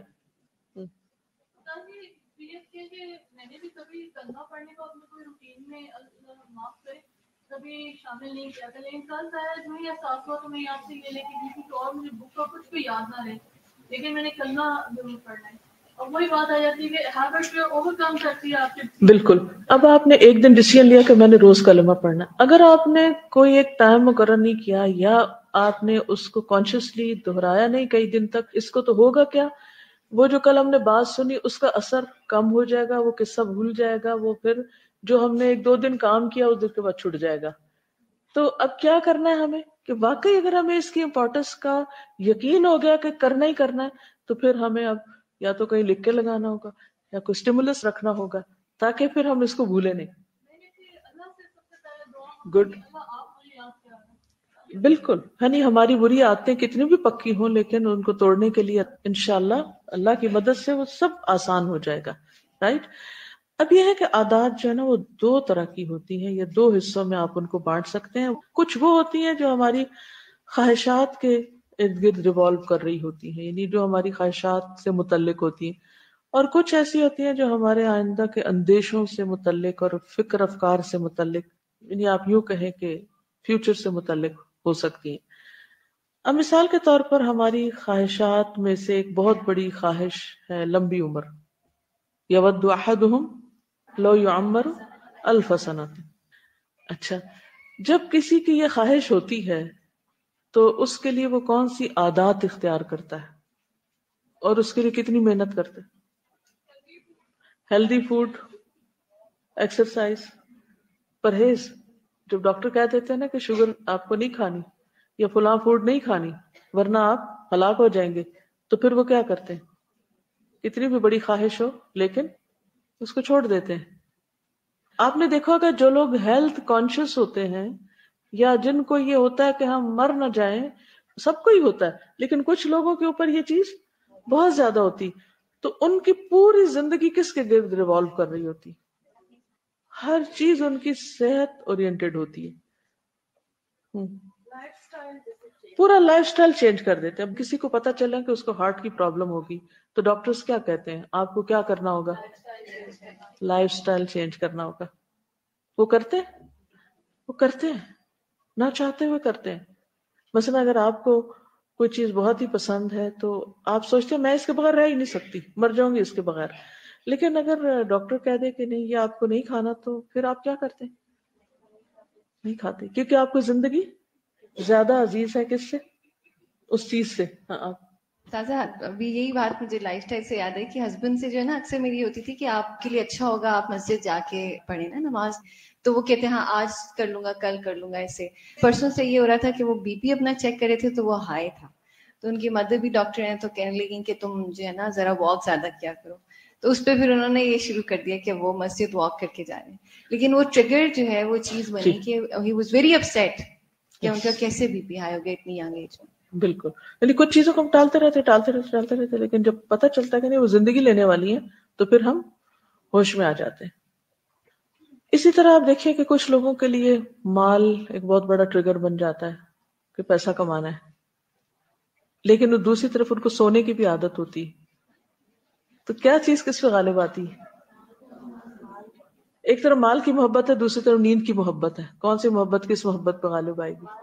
میں نے بھی کبھی کلمہ پڑھنے کو اپنے کوئی روٹین میں اللہ معاف کرے کبھی شامل نہیں کیا تھا، لیکن کل ظاہر جو ہے احساس ہوا تو میں آپ سے یہ لے کے گئی تھی، اور مجھے بک کا کچھ بھی یاد نہ رہے، لیکن میں نے کلمہ ضرور پڑھنا ہے۔ اور وہی بات آ جاتی ہے کہ ہیبٹ جو اوور کم کرتی ہے آپ کے۔ بالکل۔ اب آپ نے ایک دن ڈیسیژن لیا کہ میں نے روز کلمہ پڑھنا، اگر آپ نے کوئی ایک ٹائم مقرر نہیں کیا یا آپ نے اس کو کانشیسلی دہرایا نہیں کئی دن تک، اس کو تو ہوگا کیا؟ وہ جو کل ہم نے بات سنی اس کا اثر کم ہو جائے گا، وہ قصہ بھول جائے گا، وہ پھر جو ہم نے ایک دو دن کام کیا اس دن کے بعد چھٹ جائے گا۔ تو اب کیا کرنا ہے ہمیں کہ واقعی اگر ہمیں اس کی امپورٹنس کا یقین ہو گیا کہ کرنا ہی کرنا ہے، تو پھر ہمیں اب یا تو کہیں لکھ کے لگانا ہوگا یا کوئی اسٹیمولس رکھنا ہوگا تاکہ پھر ہم اس کو بھولے نہیں۔ گڈ۔ بالکل، یعنی ہماری بری عادتیں کتنی بھی پکی ہوں لیکن ان کو توڑنے کے لیے انشاءاللہ اللہ کی مدد سے وہ سب آسان ہو جائے گا. رائٹ. اب یہ ہے کہ عادات جو ہے نا وہ دو طرح کی ہوتی ہیں، یا دو حصوں میں آپ ان کو بانٹ سکتے ہیں. کچھ وہ ہوتی ہیں جو ہماری خواہشات کے ارد گرد ریوالو کر رہی ہوتی ہیں، یعنی جو ہماری خواہشات سے متعلق ہوتی ہیں، اور کچھ ایسی ہوتی ہیں جو ہمارے آئندہ کے اندیشوں سے متعلق اور فکر افکار سے متعلق، یعنی آپ یوں کہیں کہ فیوچر سے متعلق ہو سکتی ہیں. اب مثال کے طور پر ہماری خواہشات میں سے ایک بہت بڑی خواہش ہے لمبی عمر. یود احدہم لو یعمر الف سنۃ. اچھا، جب کسی کی یہ خواہش ہوتی ہے تو اس کے لیے وہ کون سی عادات اختیار کرتا ہے اور اس کے لیے کتنی محنت کرتا ہے؟ ہیلدی فوڈ، ایکسرسائز، پرہیز. جب ڈاکٹر کہہ دیتے ہیں نا کہ شوگر آپ کو نہیں کھانی یا فلاں فوڈ نہیں کھانی ورنہ آپ ہلاک ہو جائیں گے، تو پھر وہ کیا کرتے ہیں؟ کتنی بھی بڑی خواہش ہو لیکن اس کو چھوڑ دیتے ہیں. آپ نے دیکھا ہوگا جو لوگ ہیلتھ کانشیس ہوتے ہیں یا جن کو یہ ہوتا ہے کہ ہم مر نہ جائیں، سب کو ہی ہوتا ہے لیکن کچھ لوگوں کے اوپر یہ چیز بہت زیادہ ہوتی، تو ان کی پوری زندگی کس کے گرد ریوالو کر رہی ہوتی؟ ہر چیز ان کی صحت اورینٹڈ ہوتی ہے. پورا لائف سٹائل چینج کر دیتے ہیں. اب کسی کو پتا چلا کہ اس کو ہارٹ کی پرابلم ہوگی تو ڈاکٹرز کیا کہتے ہیں؟ آپ کو کیا کرنا ہوگا؟ لائف سٹائل چینج کرنا ہوگا. وہ کرتے ہیں وہ کرتے ہیں نہ چاہتے ہوئے کرتے ہیں. مثلا اگر آپ کو کوئی چیز بہت ہی پسند ہے تو آپ سوچتے ہیں میں اس کے بغیر رہ ہی نہیں سکتی، مر جاؤں گی اس کے بغیر. لیکن اگر ڈاکٹر کہہ دے کہ نہیں یہ آپ کو نہیں کھانا تو پھر آپ کیا کرتے ہیں؟ نہیں کھاتے، کیونکہ آپ کو زندگی زیادہ عزیز ہے کس سے؟ اس چیز سے. ہاں آپ تازہ ابھی یہی بات مجھے لائف اسٹائل سے یاد ہے کہ ہسبینڈ سے جو ہے نا اکثر میری ہوتی تھی کہ آپ کے لیے اچھا ہوگا آپ مسجد جا کے پڑھیں نا نماز، تو وہ کہتے ہیں ہاں آج کر لوں گا کل کر لوں گا. ایسے پرسوں سے یہ ہو رہا تھا کہ وہ بی پی اپنا چیک کرے تھے تو وہ ہائی تھا، تو ان کی مدر بھی ڈاکٹر ہیں تو کہنے لگیں کہ تم جو ہے نا ذرا واک زیادہ کیا کرو. تو اس پہ پھر انہوں نے یہ شروع کر دیا کہ وہ مسجد واک کر کے جا رہے ہیں. لیکن وہ ٹریگر جو ہے وہ چیز بنی کہ ہی واز ویری اپسیٹ کہ ان کا کیسے بی پی ہائی ہو گیا اتنی ینگ ایج میں. بالکل، یعنی کچھ چیزوں کو ہم ٹالتے رہتے ٹالتے رہتے ٹالتے رہتے لیکن جب پتہ چلتا ہے کہ نہیں وہ زندگی لینے والی ہے تو پھر ہم ہوش میں آ جاتے ہیں. اسی طرح آپ دیکھیے کہ کچھ لوگوں کے لیے مال ایک بہت بڑا ٹریگر بن جاتا ہے کہ پیسہ کمانا ہے، لیکن وہ دوسری طرف ان کو سونے کی بھی عادت ہوتی ہے. تو کیا چیز کس پہ غالب آتی ہے؟ ایک طرف مال کی محبت ہے، دوسری طرف نیند کی محبت ہے. کون سی محبت کس محبت پہ غالب آئے گی؟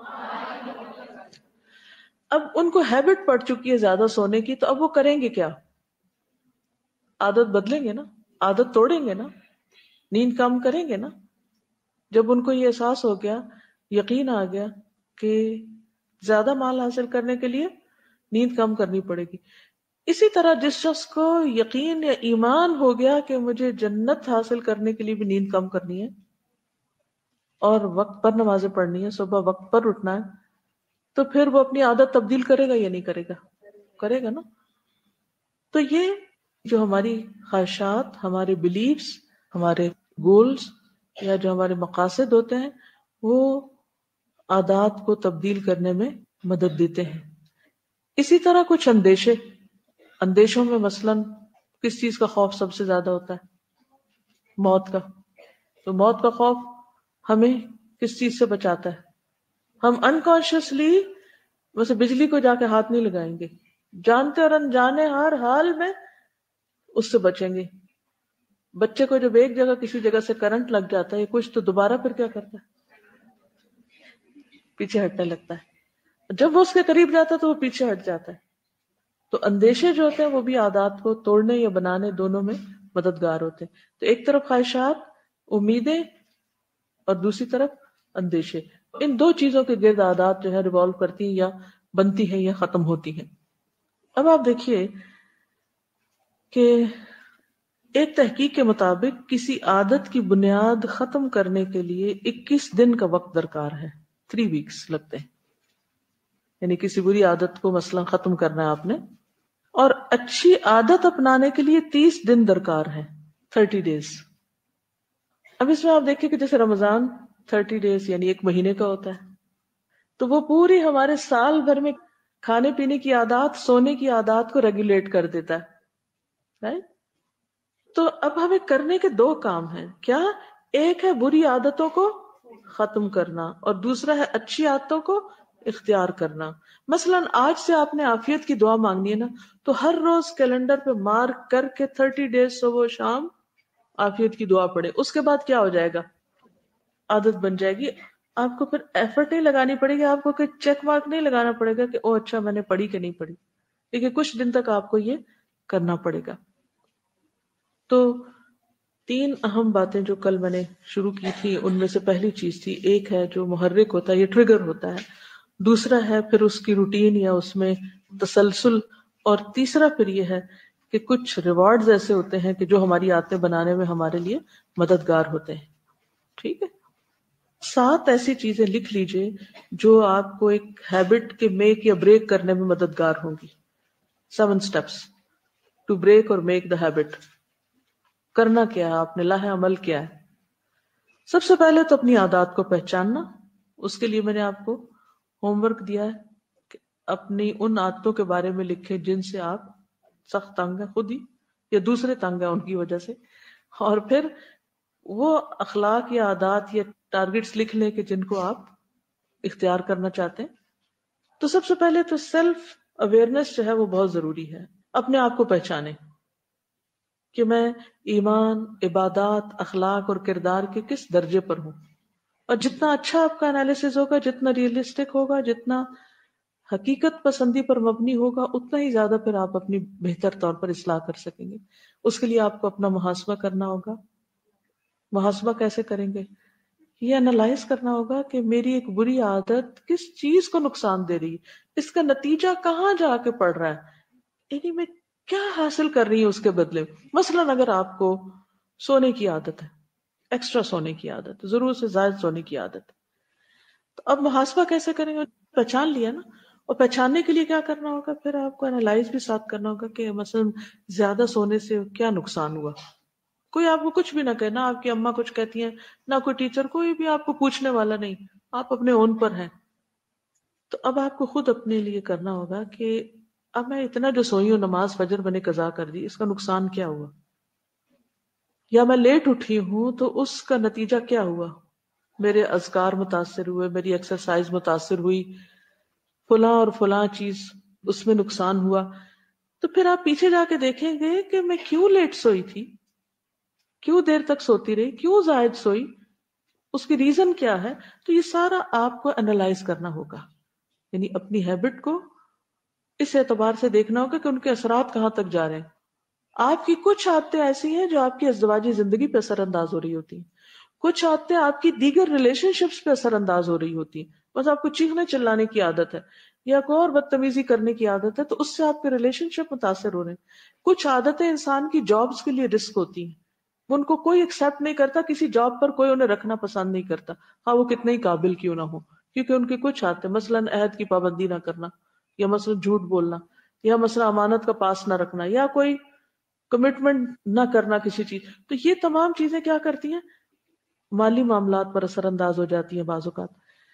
اب ان کو ہیبٹ پڑ چکی ہے زیادہ سونے کی، تو اب وہ کریں گے کیا؟ عادت بدلیں گے نا، عادت توڑیں گے نا، نیند کم کریں گے نا. جب ان کو یہ احساس ہو گیا، یقین آ گیا کہ زیادہ مال حاصل کرنے کے لیے نیند کم کرنی پڑے گی. اسی طرح جس شخص کو یقین یا ایمان ہو گیا کہ مجھے جنت حاصل کرنے کے لیے بھی نیند کم کرنی ہے اور وقت پر نمازیں پڑھنی ہے، صبح وقت پر اٹھنا ہے، تو پھر وہ اپنی عادت تبدیل کرے گا یا نہیں کرے گا؟ کرے گا نا. تو یہ جو ہماری خواہشات، ہمارے بلیفز، ہمارے گولز یا جو ہمارے مقاصد ہوتے ہیں وہ عادات کو تبدیل کرنے میں مدد دیتے ہیں. اسی طرح کچھ اندیشے، اندیشوں میں مثلاً کس چیز کا خوف سب سے زیادہ ہوتا ہے؟ موت کا. تو موت کا خوف ہمیں کس چیز سے بچاتا ہے؟ ہم انکانشیسلی ویسے بجلی کو جا کے ہاتھ نہیں لگائیں گے، جانتے اور انجانے ہر حال میں اس سے بچیں گے. بچے کو جب ایک جگہ کسی جگہ سے کرنٹ لگ جاتا ہے کچھ تو دوبارہ پھر کیا کرتا ہے؟ پیچھے ہٹنے لگتا ہے. جب وہ اس کے قریب جاتا ہے تو وہ پیچھے ہٹ جاتا ہے. تو اندیشے جو ہوتے ہیں وہ بھی عادات کو توڑنے یا بنانے دونوں میں مددگار ہوتے ہیں. تو ایک طرف خواہشات، امیدیں، اور دوسری طرف اندیشے. ان دو چیزوں کے گرد عادات جو ہے ریوالو کرتی ہیں یا بنتی ہیں یا ختم ہوتی ہیں. اب آپ دیکھیے کہ ایک تحقیق کے مطابق کسی عادت کی بنیاد ختم کرنے کے لیے اکیس دن کا وقت درکار ہے. تھری ویکس لگتے ہیں. یعنی کسی بری عادت کو مثلا ختم کرنا ہے آپ نے، اور اچھی عادت اپنانے کے لیے تیس دن درکار ہے، تھرٹی ڈیز. اب اس میں آپ دیکھیں کہ جیسے رمضان تھرٹی ڈیز یعنی ایک مہینے کا ہوتا ہے، تو وہ پوری ہمارے سال بھر میں کھانے پینے کی عادات، سونے کی عادات کو ریگولیٹ کر دیتا ہے right؟ تو اب ہمیں کرنے کے دو کام ہیں. کیا؟ ایک ہے بری عادتوں کو ختم کرنا اور دوسرا ہے اچھی عادتوں کو اختیار کرنا. مثلا آج سے آپ نے عافیت کی دعا مانگنی ہے نا، تو ہر روز کیلنڈر پہ مارک کر کے تھرٹی ڈیز صبح و شام عافیت کی دعا پڑھے. اس کے بعد کیا ہو جائے گا؟ عادت بن جائے گی. آپ کو پھر ایفرٹ نہیں لگانی پڑے گی، آپ کو کوئی چیک مارک نہیں لگانا پڑے گا کہ او اچھا میں نے پڑھی کہ نہیں پڑھی. دیکھیے کچھ دن تک آپ کو یہ کرنا پڑے گا. تو تین اہم باتیں جو کل میں نے شروع کی تھی ان میں سے پہلی چیز تھی، ایک ہے جو محرک ہوتا ہے، یہ ٹریگر ہوتا ہے. دوسرا ہے پھر اس کی روٹین یا اس میں تسلسل. اور تیسرا پھر یہ ہے کہ کچھ ریوارڈز ایسے ہوتے ہیں کہ جو ہماری عادتیں بنانے میں ہمارے لیے مددگار ہوتے ہیں. ٹھیک ہے، سات ایسی چیزیں لکھ لیجئے جو آپ کو ایک ہیبٹ کے میک یا بریک کرنے میں مددگار ہوں گی. سیون اسٹیپس ٹو بریک اور میک دا ہیبٹ. کرنا کیا ہے آپ نے، لاہ عمل کیا ہے؟ سب سے پہلے تو اپنی عادات کو پہچاننا. اس کے لیے میں نے آپ کو ہوم ورک دیا ہے کہ اپنی ان عادتوں کے بارے میں لکھیں جن سے آپ سخت تنگ ہیں خود ہی یا دوسرے تنگ ہیں ان کی وجہ سے، اور پھر وہ اخلاق یا عادات یا ٹارگٹس لکھ لیں کہ جن کو آپ اختیار کرنا چاہتے ہیں. تو سب سے پہلے تو سیلف اویئرنیس جو ہے وہ بہت ضروری ہے. اپنے آپ کو پہچانے کہ میں ایمان، عبادات، اخلاق اور کردار کے کس درجے پر ہوں. اور جتنا اچھا آپ کا انالیسز ہوگا، جتنا ریئلسٹک ہوگا، جتنا حقیقت پسندی پر مبنی ہوگا، اتنا ہی زیادہ پھر آپ اپنی بہتر طور پر اصلاح کر سکیں گے. اس کے لیے آپ کو اپنا محاسبہ کرنا ہوگا. محاسبہ کیسے کریں گے؟ یہ انالائز کرنا ہوگا کہ میری ایک بری عادت کس چیز کو نقصان دے رہی ہے، اس کا نتیجہ کہاں جا کے پڑ رہا ہے، یعنی میں کیا حاصل کر رہی ہوں اس کے بدلے. مثلا اگر آپ کو سونے کی عادت ہے، ایکسٹرا سونے کی عادت، ضرورت سے زائد سونے کی عادت، تو اب محاسبہ کیسے کریں گے؟ پہچان لیا نا، اور پہچاننے کے لیے کیا کرنا ہوگا؟ پھر آپ کو انالائز بھی ساتھ کرنا ہوگا کہ مثلا زیادہ سونے سے کیا نقصان ہوا. کوئی آپ کو کچھ بھی نہ کہے، نہ آپ کی اماں کچھ کہتی ہیں، نہ کوئی ٹیچر، کوئی بھی آپ کو پوچھنے والا نہیں، آپ اپنے اون پر ہیں. تو اب آپ کو خود اپنے لیے کرنا ہوگا کہ اب میں اتنا جو سوئی ہوں، نماز فجر میں نے قضا کر دی، اس کا نقصان کیا ہوا؟ یا میں لیٹ اٹھی ہوں تو اس کا نتیجہ کیا ہوا؟ میرے اذکار متاثر ہوئے، میری ایکسرسائز متاثر ہوئی، فلاں اور فلاں چیز اس میں نقصان ہوا. تو پھر آپ پیچھے جا کے دیکھیں گے کہ میں کیوں لیٹ سوئی تھی، کیوں دیر تک سوتی رہی، کیوں زائد سوئی، اس کی ریزن کیا ہے. تو یہ سارا آپ کو انالائز کرنا ہوگا، یعنی اپنی ہیبٹ کو اس اعتبار سے دیکھنا ہوگا کہ ان کے اثرات کہاں تک جا رہے ہیں. آپ کی کچھ عادتیں ایسی ہیں جو آپ کی ازدواجی زندگی پہ اثر انداز ہو رہی ہوتی ہیں، کچھ عادتیں آپ کی دیگر ریلیشن شپس پہ اثر انداز ہو رہی ہوتی ہیں. بس آپ کو چیخنے چلانے کی عادت ہے یا کوئی اور بدتمیزی کرنے کی عادت ہے، تو اس سے آپ کے ریلیشن شپ متاثر ہو رہے ہیں. کچھ عادتیں انسان کی جابس کے لیے رسک ہوتی ہیں، ان کو کوئی ایکسپٹ نہیں کرتا، کسی جاب پر کوئی انہیں رکھنا پسند نہیں کرتا، ہاں وہ کتنے ہی قابل کیوں نہ ہو، کیونکہ ان کی کچھ عادتیں، مثلا عہد کی پابندی نہ کرنا، یا مثلا جھوٹ بولنا، یا مثلا امانت کا پاس نہ رکھنا، یا کوئی کمٹمنٹ نہ کرنا کسی چیز. تو یہ تمام چیزیں کیا کرتی ہیں؟ مالی معاملات پر اثر انداز ہو جاتی ہیں بعض اوقات.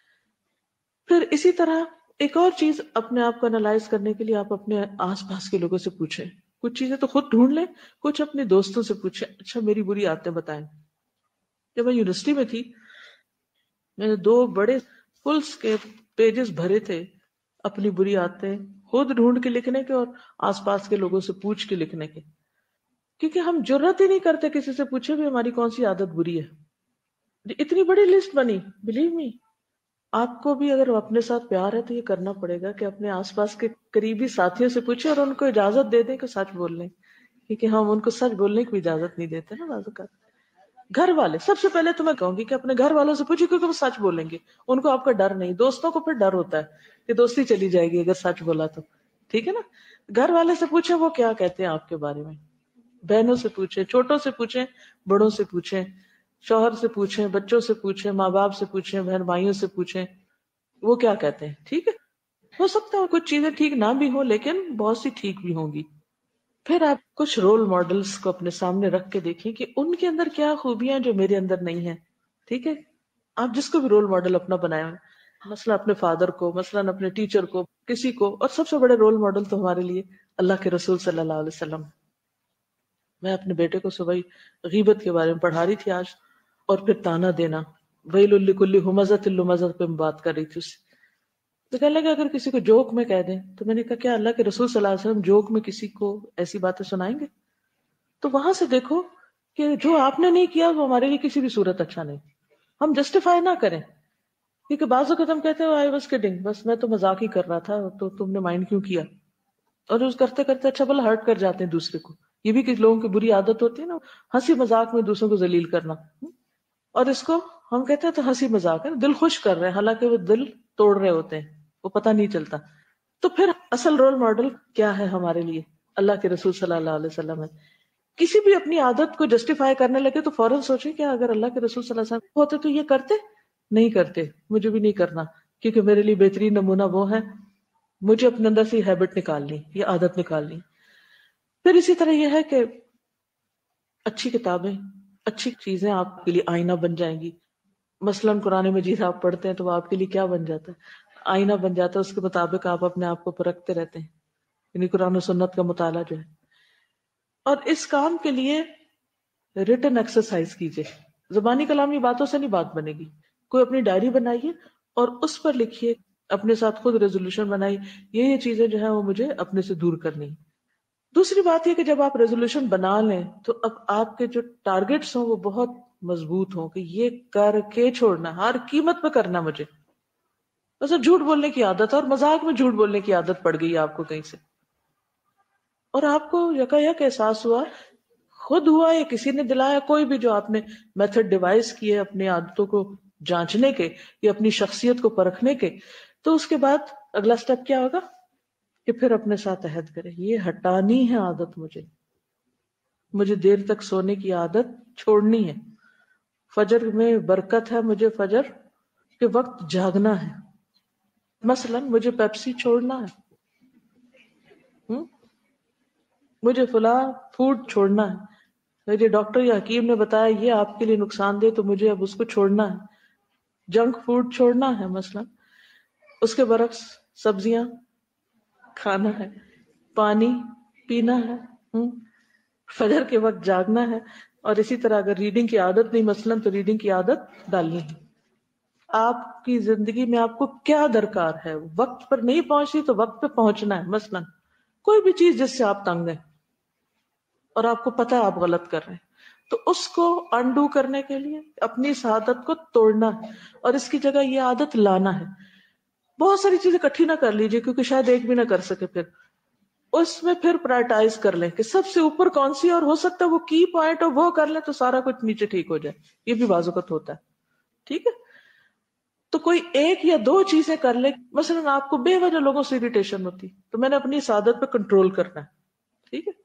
پھر اسی طرح ایک اور چیز اپنے آپ کو انالائز کرنے کے لیے آپ اپنے آس پاس کے لوگوں سے پوچھیں. کچھ چیزیں تو خود ڈھونڈ لیں، کچھ اپنے دوستوں سے پوچھیں، اچھا میری بری عادتیں بتائیں. جب میں یونیورسٹی میں تھی، میں نے دو بڑے فلس کے پیجز بھرے تھے اپنی بری عادتیں خود ڈھونڈ کے لکھنے کے اور آس پاس کے لوگوں سے پوچھ کے لکھنے کے، کیونکہ ہم جرات ہی نہیں کرتے کسی سے پوچھے بھی ہماری کون سی عادت بری ہے. اتنی بڑی لسٹ بنی، بلیو می. آپ کو بھی اگر اپنے ساتھ پیار ہے تو یہ کرنا پڑے گا کہ اپنے آس پاس کے قریبی ساتھیوں سے پوچھیں اور ان کو اجازت دے دیں کہ سچ بول لیں، کیونکہ ہم ان کو سچ بولنے کی اجازت نہیں دیتے نا بعض اوقات. گھر والے سب سے پہلے تو میں کہوں گی کہ اپنے گھر والوں سے پوچھیں، کیونکہ وہ سچ بولیں گے، ان کو آپ کا ڈر نہیں. دوستوں کو پھر ڈر ہوتا ہے کہ دوستی چلی جائے گی اگر سچ بولا تو، ٹھیک ہے نا. گھر والے سے پوچھیں وہ کیا کہتے ہیں آپ کے بارے میں. بہنوں سے پوچھیں، چھوٹوں سے پوچھیں، بڑوں سے پوچھیں، شوہر سے پوچھیں، بچوں سے پوچھیں، ماں باپ سے پوچھیں، بہن بھائیوں سے پوچھیں وہ کیا کہتے ہیں. ٹھیک ہے، ہو سکتا ہے کچھ چیزیں ٹھیک نہ بھی ہوں لیکن بہت سی ٹھیک بھی ہوں گی. پھر آپ کچھ رول ماڈلز کو اپنے سامنے رکھ کے دیکھیں کہ ان کے اندر کیا خوبیاں جو میرے اندر نہیں ہیں. ٹھیک ہے، آپ جس کو بھی رول ماڈل اپنا بنائیں. مثلا اپنے فادر کو، مثلا اپنے ٹیچر کو، کسی کو. اور سب سے بڑے رول ماڈل تو ہمارے لیے اللہ کے رسول صلی اللہ علیہ وسلم. میں اپنے بیٹے کو صبح غیبت کے بارے میں پڑھا رہی تھی آج، اور پھر تانا دینا، ویل لکل ہمزۃ لمزہ پہ بات کر رہی تھی اس سے. تو کہنے لگا اگر کسی کو جوک میں کہہ دیں، تو میں نے کہا کیا اللہ کے رسول صلی اللہ علیہ وسلم جوک میں کسی کو ایسی باتیں سنائیں گے؟ تو وہاں سے دیکھو کہ جو آپ نے نہیں کیا وہ ہمارے لیے کسی بھی صورت اچھا نہیں. ہم جسٹیفائی نہ کریں، کیونکہ بعض اوقات ہم کہتے ہیں آئی واز کڈنگ، بس میں تو مذاق ہی کر رہا تھا، تو تم نے مائنڈ کیوں کیا؟ اور اس کرتے کرتے اچھا بلا ہرٹ کر جاتے ہیں دوسرے کو. یہ بھی کچھ لوگوں کی بری عادت ہوتی ہے نا، ہنسی مذاق میں دوسروں کو ذلیل کرنا. اور اس کو ہم کہتے ہیں تو ہنسی مذاق ہے، دل خوش کر رہے ہیں، حالانکہ وہ دل توڑ رہے ہوتے ہیں، وہ پتہ نہیں چلتا. تو پھر اصل رول ماڈل کیا ہے ہمارے لیے؟ اللہ کے رسول صلی اللہ علیہ وسلم ہے. کسی بھی اپنی عادت کو جسٹیفائی کرنے لگے تو فوراً سوچیں کہ اگر اللہ کے رسول صلی اللہ علیہ وسلم ہوتے تو یہ کرتے؟ نہیں کرتے، مجھے بھی نہیں کرنا، کیونکہ میرے لیے بہترین نمونہ وہ ہے. مجھے اپنے اندر سے ہیبٹ نکالنی، یہ عادت نکالنی. پھر اسی طرح یہ ہے کہ اچھی کتابیں، اچھی چیزیں آپ کے لیے آئینہ بن جائیں گی. مثلاً قرآن مجید آپ پڑھتے ہیں تو وہ آپ کے لیے کیا بن جاتا ہے؟ آئینہ بن جاتا ہے. اس کے مطابق آپ اپنے آپ کو پرکھتے رہتے ہیں، یعنی قرآن و سنت کا مطالعہ جو ہے. اور اس کام کے لیے ریٹن ایکسرسائز کیجیے. زبانی کلامی باتوں سے نہیں بات بنے گی. کوئی اپنی ڈائری بنائیے اور اس پر لکھیے، اپنے ساتھ خود ریزولوشن بنائیے، یہ یہ چیزیں جو ہیں وہ مجھے اپنے سے دور کرنی. دوسری بات یہ کہ جب آپ ریزولوشن بنا لیں تو اب آپ کے جو ٹارگیٹس ہوں وہ بہت مضبوط ہوں، کہ یہ کر کے چھوڑنا، ہر قیمت پہ کرنا مجھے. بس جھوٹ بولنے کی عادت ہے، اور مذاق میں جھوٹ بولنے کی عادت پڑ گئی آپ کو کہیں سے، اور آپ کو یکا یک احساس ہوا، خود ہوا یا کسی نے دلایا، کوئی بھی جو آپ نے میتھڈ ڈیوائز کیے اپنی عادتوں کو جانچنے کے یا اپنی شخصیت کو پرکھنے کے، تو اس کے بعد اگلا سٹیپ کیا ہوگا کہ پھر اپنے ساتھ عہد کرے، یہ ہٹانی ہے عادت، مجھے مجھے دیر تک سونے کی عادت چھوڑنی ہے. فجر میں برکت ہے، مجھے فجر کے وقت جاگنا ہے. مثلا مجھے پیپسی چھوڑنا ہے، ہم؟ مجھے فلاں فوڈ چھوڑنا ہے، مجھے ڈاکٹر یا حکیم نے بتایا یہ آپ کے لیے نقصان دہ، تو مجھے اب اس کو چھوڑنا ہے. جنک فوڈ چھوڑنا ہے مثلا. اس کے برعکس سبزیاں کھانا ہے، پانی پینا ہے، ہم؟ فجر کے وقت جاگنا ہے. اور اسی طرح اگر ریڈنگ کی عادت نہیں مثلا تو ریڈنگ کی عادت ڈالنی ہے. آپ کی زندگی میں آپ کو کیا درکار ہے، وقت پر نہیں پہنچی تو وقت پہ پہنچنا ہے. مثلا کوئی بھی چیز جس سے آپ تنگ ہیں اور آپ کو پتہ ہے آپ غلط کر رہے ہیں، تو اس کو انڈو کرنے کے لیے اپنی اس عادت کو توڑنا ہے اور اس کی جگہ یہ عادت لانا ہے. بہت ساری چیزیں اکٹھی نہ کر لیجیے کیونکہ شاید ایک بھی نہ کر سکے. پھر اس میں پھر پرائرٹائز کر لیں کہ سب سے اوپر کون سی، اور ہو سکتا ہے وہ کی پوائنٹ اور وہ کر لیں تو سارا کچھ نیچے ٹھیک ہو جائے. یہ بھی بعض اوقات ہوتا ہے. ٹھیک ہے، تو کوئی ایک یا دو چیزیں کر لیں. مثلا آپ کو بے وجہ لوگوں سے اریٹیشن ہوتی، تو میں نے اپنی اس عادت پہ کنٹرول کرنا ہے. ٹھیک ہے،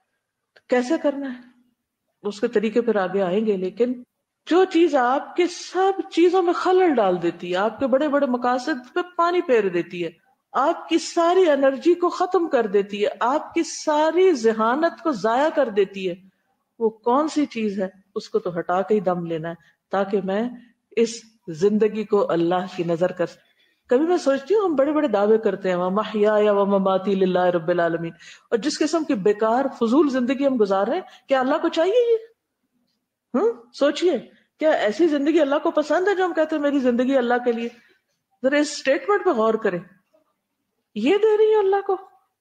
کیسے کرنا ہے اس کے طریقے پھر آگے آئیں گے. لیکن جو چیز آپ کے سب چیزوں میں خلل ڈال دیتی ہے، آپ کے بڑے بڑے مقاصد پہ پانی پھیر دیتی ہے، آپ کی ساری انرجی کو ختم کر دیتی ہے، آپ کی ساری ذہانت کو ضائع کر دیتی ہے، وہ کون سی چیز ہے؟ اس کو تو ہٹا کے ہی دم لینا ہے تاکہ میں اس زندگی کو اللہ کی نظر کر. کبھی میں سوچتی ہوں ہم بڑے بڑے دعوے کرتے ہیں وَمَحْيَايَ وَمَمَاتِي لِلَّهِ رَبِّ الْعَالَمِينَ، اور جس قسم کی بیکار فضول زندگی ہم گزار رہے ہیں، کیا اللہ کو چاہیے یہ؟ ہاں سوچئے، کیا ایسی زندگی اللہ کو پسند ہے جو ہم کہتے ہیں میری زندگی اللہ کے لیے؟ ذرا اس سٹیٹمنٹ پہ غور کریں. یہ دے رہی ہے اللہ کو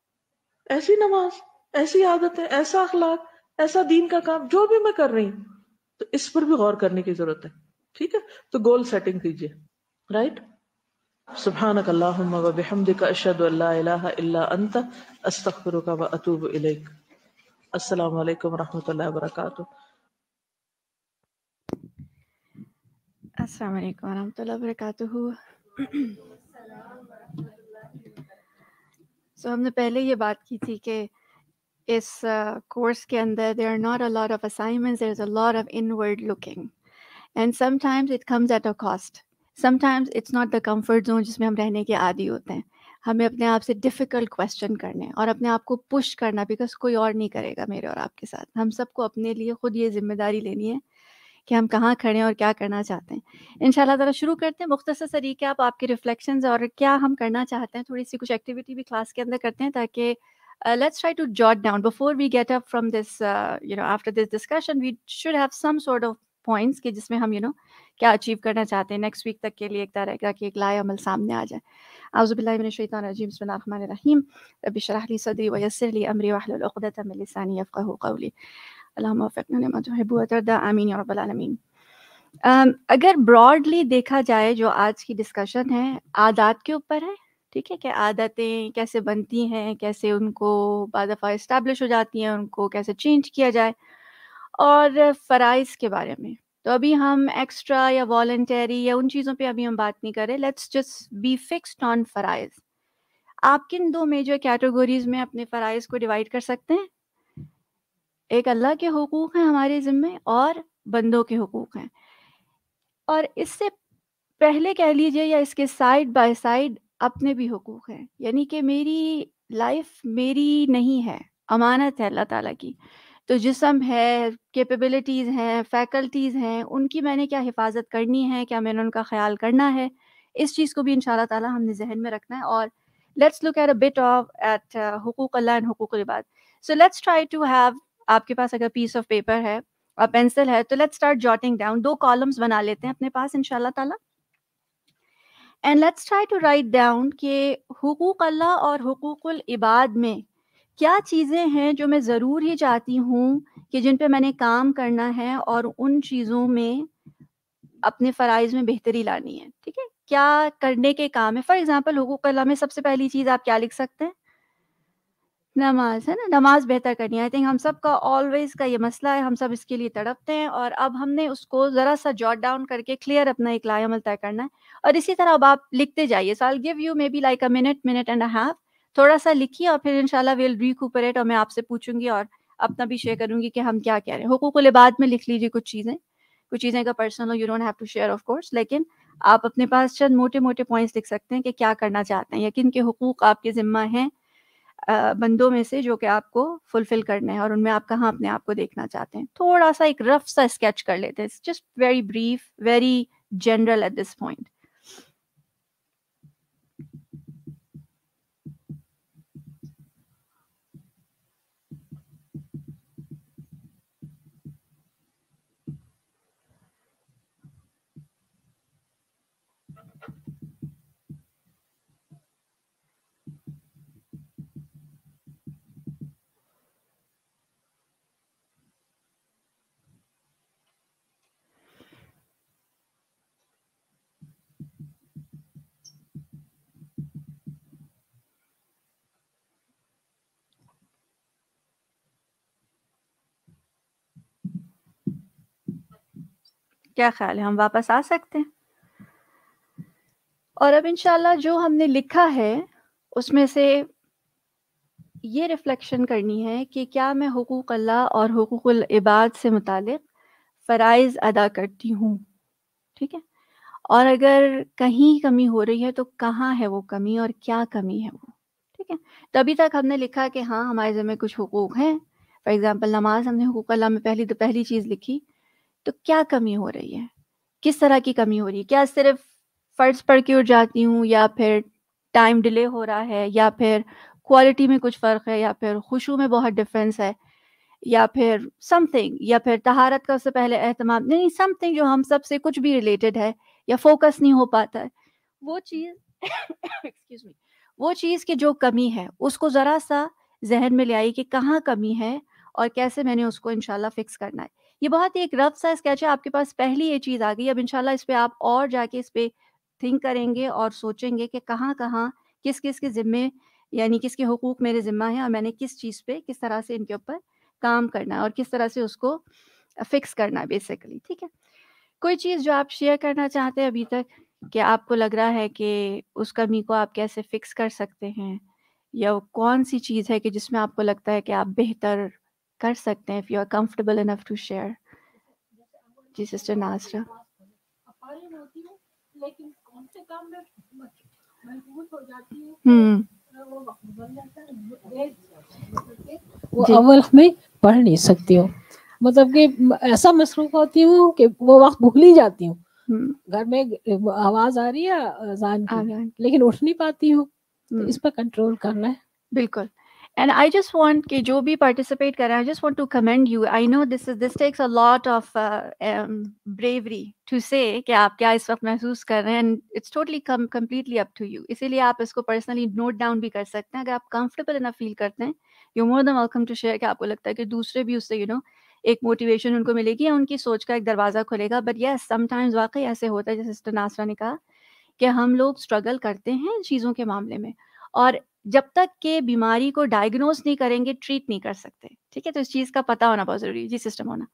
ایسی نماز، ایسی عادتیں، ایسا اخلاق، ایسا دین کا کام جو بھی میں کر رہی ہوں، تو اس پر بھی غور کرنے کی ضرورت ہے. ٹھیک ہے، تو گول سیٹنگ کیجیے. رائٹ. سبحانک اللہم و بحمدک اشہد ان لا الہ الا انت استغفرک و اتوب الیک. السلام علیکم و رحمۃ اللہ وبرکاتہ. السلام علیکم ورحمۃ اللہ وبرکاتہ. سو ہم نے پہلے یہ بات کی تھی کہ اس کورس کے اندر there are not a lot of assignments, there's a lot of inward looking and sometimes it comes at a cost. Sometimes it's not the comfort zone جس میں ہم رہنے کے عادی ہوتے ہیں. ہمیں اپنے آپ سے ڈیفیکلٹ کویسچن کرنے اور اپنے آپ کو پش کرنا، بیکاز کوئی اور نہیں کرے گا میرے اور آپ کے ساتھ. ہم سب کو اپنے لیے خود یہ ذمہ داری لینی ہے کہ ہم کہاں کھڑے ہیں اور کیا کرنا چاہتے ہیں. انشاءاللہ تعالیٰ شروع کرتے ہیں. مختصر طریقے آپ آپ کے ریفلیکشنز اور کیا ہم کرنا چاہتے ہیں, تھوڑی سی کچھ ایکٹیویٹی بھی کلاس کے اندر کرتے ہیں تاکہ Uh, let's try to jot down before we get up from this, uh, you know, after this discussion, we should have some sort of points کہ جس میں ہم, you know, کیا اچیو کرنا چاہتے ہیں نیکسٹ ویک تک کے لیے, ایک طرح کا کہ ایک لائے عمل سامنے آ جائے. اعوذ باللہ من الشیطان الرجیم, بسم اللہ الرحمن الرحیم, رب اشرح لی صدری ویسر لی امری واحلل عقدۃ من لسانی یفقہوا قولی, اللہم وفقنا لما تحب وترضى, آمین یا رب العالمین. um, اگر براڈلی دیکھا جائے جو آج کی ڈسکشن ہے عادات کے اوپر ہے, ٹھیک ہے, کہ عادتیں کیسے بنتی ہیں, کیسے ان کو بعض دفعہ اسٹیبلش ہو جاتی ہیں, ان کو کیسے چینج کیا جائے, اور فرائض کے بارے میں. تو ابھی ہم ایکسٹرا یا والنٹری یا ان چیزوں پہ ابھی ہم بات نہیں کریں. Let's just be fixed on فرائض. آپ کن دو میجر کیٹیگوریز میں اپنے فرائض کو ڈیوائڈ کر سکتے ہیں؟ ایک اللہ کے حقوق ہیں ہمارے ذمے اور بندوں کے حقوق ہیں. اور اس سے پہلے کہہ لیجئے یا اس کے سائڈ بائی سائڈ اپنے بھی حقوق ہیں. یعنی کہ میری لائف میری نہیں ہے, امانت ہے اللہ تعالیٰ کی. تو جسم ہے, کیپیبلٹیز ہیں, فیکلٹیز ہیں, ان کی میں نے کیا حفاظت کرنی ہے, کیا میں نے ان کا خیال کرنا ہے, اس چیز کو بھی انشاءاللہ تعالیٰ ہم نے ذہن میں رکھنا ہے. اور let's look at a bit of at حقوق اللہ اینڈ حقوق العباد. So let's try to have, آپ کے پاس اگر پیس آف پیپر ہے اور پینسل ہے تو لیٹس اسٹارٹ جاٹنگ ڈاؤن. دو کالمس بنا لیتے ہیں اپنے پاس انشاءاللہ تعالیٰ. And let's try to write down کہ حقوق اللہ اور حقوق العباد میں کیا چیزیں ہیں جو میں ضرور ہی چاہتی ہوں کہ جن پہ میں نے کام کرنا ہے اور ان چیزوں میں اپنے فرائض میں بہتری لانی ہے. ٹھیک ہے, کیا کرنے کے کام ہے. فار ایگزامپل حقوق اللہ میں سب سے پہلی چیز آپ کیا لکھ سکتے ہیں؟ نماز ہے نا, نماز بہتر کرنی ہے. آئی تھنک ہم سب کا آلویز کا یہ مسئلہ ہے, ہم سب اس کے لیے تڑپتے ہیں, اور اب ہم نے اس کو ذرا سا جاٹ ڈاؤن کر کے کلیئر اپنا ایک لائے عمل طے کرنا ہے. اور اسی طرح اب آپ لکھتے جائیے. So I give you maybe like a minute minute and a half, تھوڑا سا لکھیے اور پھر انشاءاللہ ویل ریکوپریٹ, اور میں آپ سے پوچھوں گی اور اپنا بھی شیئر کروں گی کہ ہم کیا کہہ رہے ہیں. حقوق العباد میں لکھ لیجیے کچھ چیزیں, کچھ چیزیں کا پرسنل ہو, you don't have to share of course, لیکن آپ اپنے پاس چند موٹے موٹے پوائنٹس لکھ سکتے ہیں کہ کیا کرنا چاہتے ہیں, یا کن کے حقوق آپ کے ذمہ ہیں بندوں میں سے جو کہ آپ کو فلفل کرنے ہیں, اور ان میں آپ کہاں اپنے آپ کو دیکھنا چاہتے ہیں. تھوڑا سا ایک رف سا اسکیچ کر لیتے ہیں, just very brief, very general at this point. کیا خیال ہے, ہم واپس آ سکتے ہیں؟ اور اب انشاءاللہ جو ہم نے لکھا ہے اس میں سے یہ ریفلیکشن کرنی ہے کہ کیا میں حقوق اللہ اور حقوق العباد سے متعلق فرائض ادا کرتی ہوں. ٹھیک ہے, اور اگر کہیں کمی ہو رہی ہے تو کہاں ہے وہ کمی اور کیا کمی ہے وہ. ٹھیک ہے, تو ابھی تک ہم نے لکھا کہ ہاں ہمارے ذمہ کچھ حقوق ہیں. فار ایگزامپل نماز, ہم نے حقوق اللہ میں پہلی تو پہلی چیز لکھی. تو کیا کمی ہو رہی ہے, کس طرح کی کمی ہو رہی ہے, کیا صرف فرض پڑھ کے اٹھ جاتی ہوں, یا پھر ٹائم ڈیلے ہو رہا ہے, یا پھر کوالٹی میں کچھ فرق ہے, یا پھر خشوع میں بہت ڈفرینس ہے, یا پھر سم تھنگ, یا پھر طہارت کا اس سے پہلے اہتمام, نہیں سم تھنگ جو ہم سب سے کچھ بھی ریلیٹڈ ہے, یا فوکس نہیں ہو پاتا ہے. وہ چیز ایکسکیوز می وہ چیز کی جو کمی ہے اس کو ذرا سا ذہن میں لے آئی کہ کہاں کمی ہے اور کیسے میں نے اس کو انشاءاللہ فکس کرنا ہے. یہ بہت ہی ایک رف سا اسکیچ ہے, آپ کے پاس پہلی یہ چیز آ گئی. اب انشاءاللہ اس پہ آپ اور جا کے اس پہ تھنک کریں گے اور سوچیں گے کہ کہاں کہاں کس کس کے ذمے, یعنی کس کے حقوق میرے ذمہ ہیں, اور میں نے کس چیز پہ کس طرح سے ان کے اوپر کام کرنا ہے اور کس طرح سے اس کو فکس کرنا ہے بیسیکلی. ٹھیک ہے, کوئی چیز جو آپ شیئر کرنا چاہتے ہیں ابھی تک کہ آپ کو لگ رہا ہے کہ اس کمی کو آپ کیسے فکس کر سکتے ہیں, یا کون سی چیز ہے کہ جس میں آپ کو لگتا ہے کہ آپ بہتر کر سکتے ہیں, if you are comfortable enough to share. جی سسٹر ناصرہ. ہوں وہ اول میں پڑھ نہیں سکتی ہوں, مطلب کہ ایسا مصروف ہوتی ہوں کہ وہ وقت بھول ہی جاتی ہوں. گھر میں آواز آ رہی ہے اذان کی لیکن اٹھ نہیں پاتی ہوں. تو اس پر کنٹرول کرنا ہے. بالکل. And I just want کہ جو بھی participate کر رہے ہیں, I just want to commend you. I know this is this takes a lot of uh, um, bravery to say کہ آپ کیا اس وقت محسوس کر رہے ہیں, and it's totally com- completely up to you. اسی لیے آپ اس کو personally note down بھی کر سکتے ہیں. اگر آپ comfortable enough feel کرتے ہیں, you're more than welcome to share کہ آپ کو لگتا ہے کہ دوسرے بھی اس سے you know ایک موٹیویشن ان کو ملے گی یا ان کی سوچ کا ایک دروازہ کھلے گا. بٹ یس sometimes واقعی ایسے ہوتا ہے جیسے سسٹر ناصرہ نے کہا کہ ہم لوگ اسٹرگل کرتے ہیں چیزوں کے معاملے میں, اور جب تک کہ بیماری کو ڈائگنوز نہیں کریں گے ٹریٹ نہیں کر سکتے. ٹھیک ہے, تو اس چیز کا پتہ ہونا بہت ضروری ہے. جی سسٹم ہونا.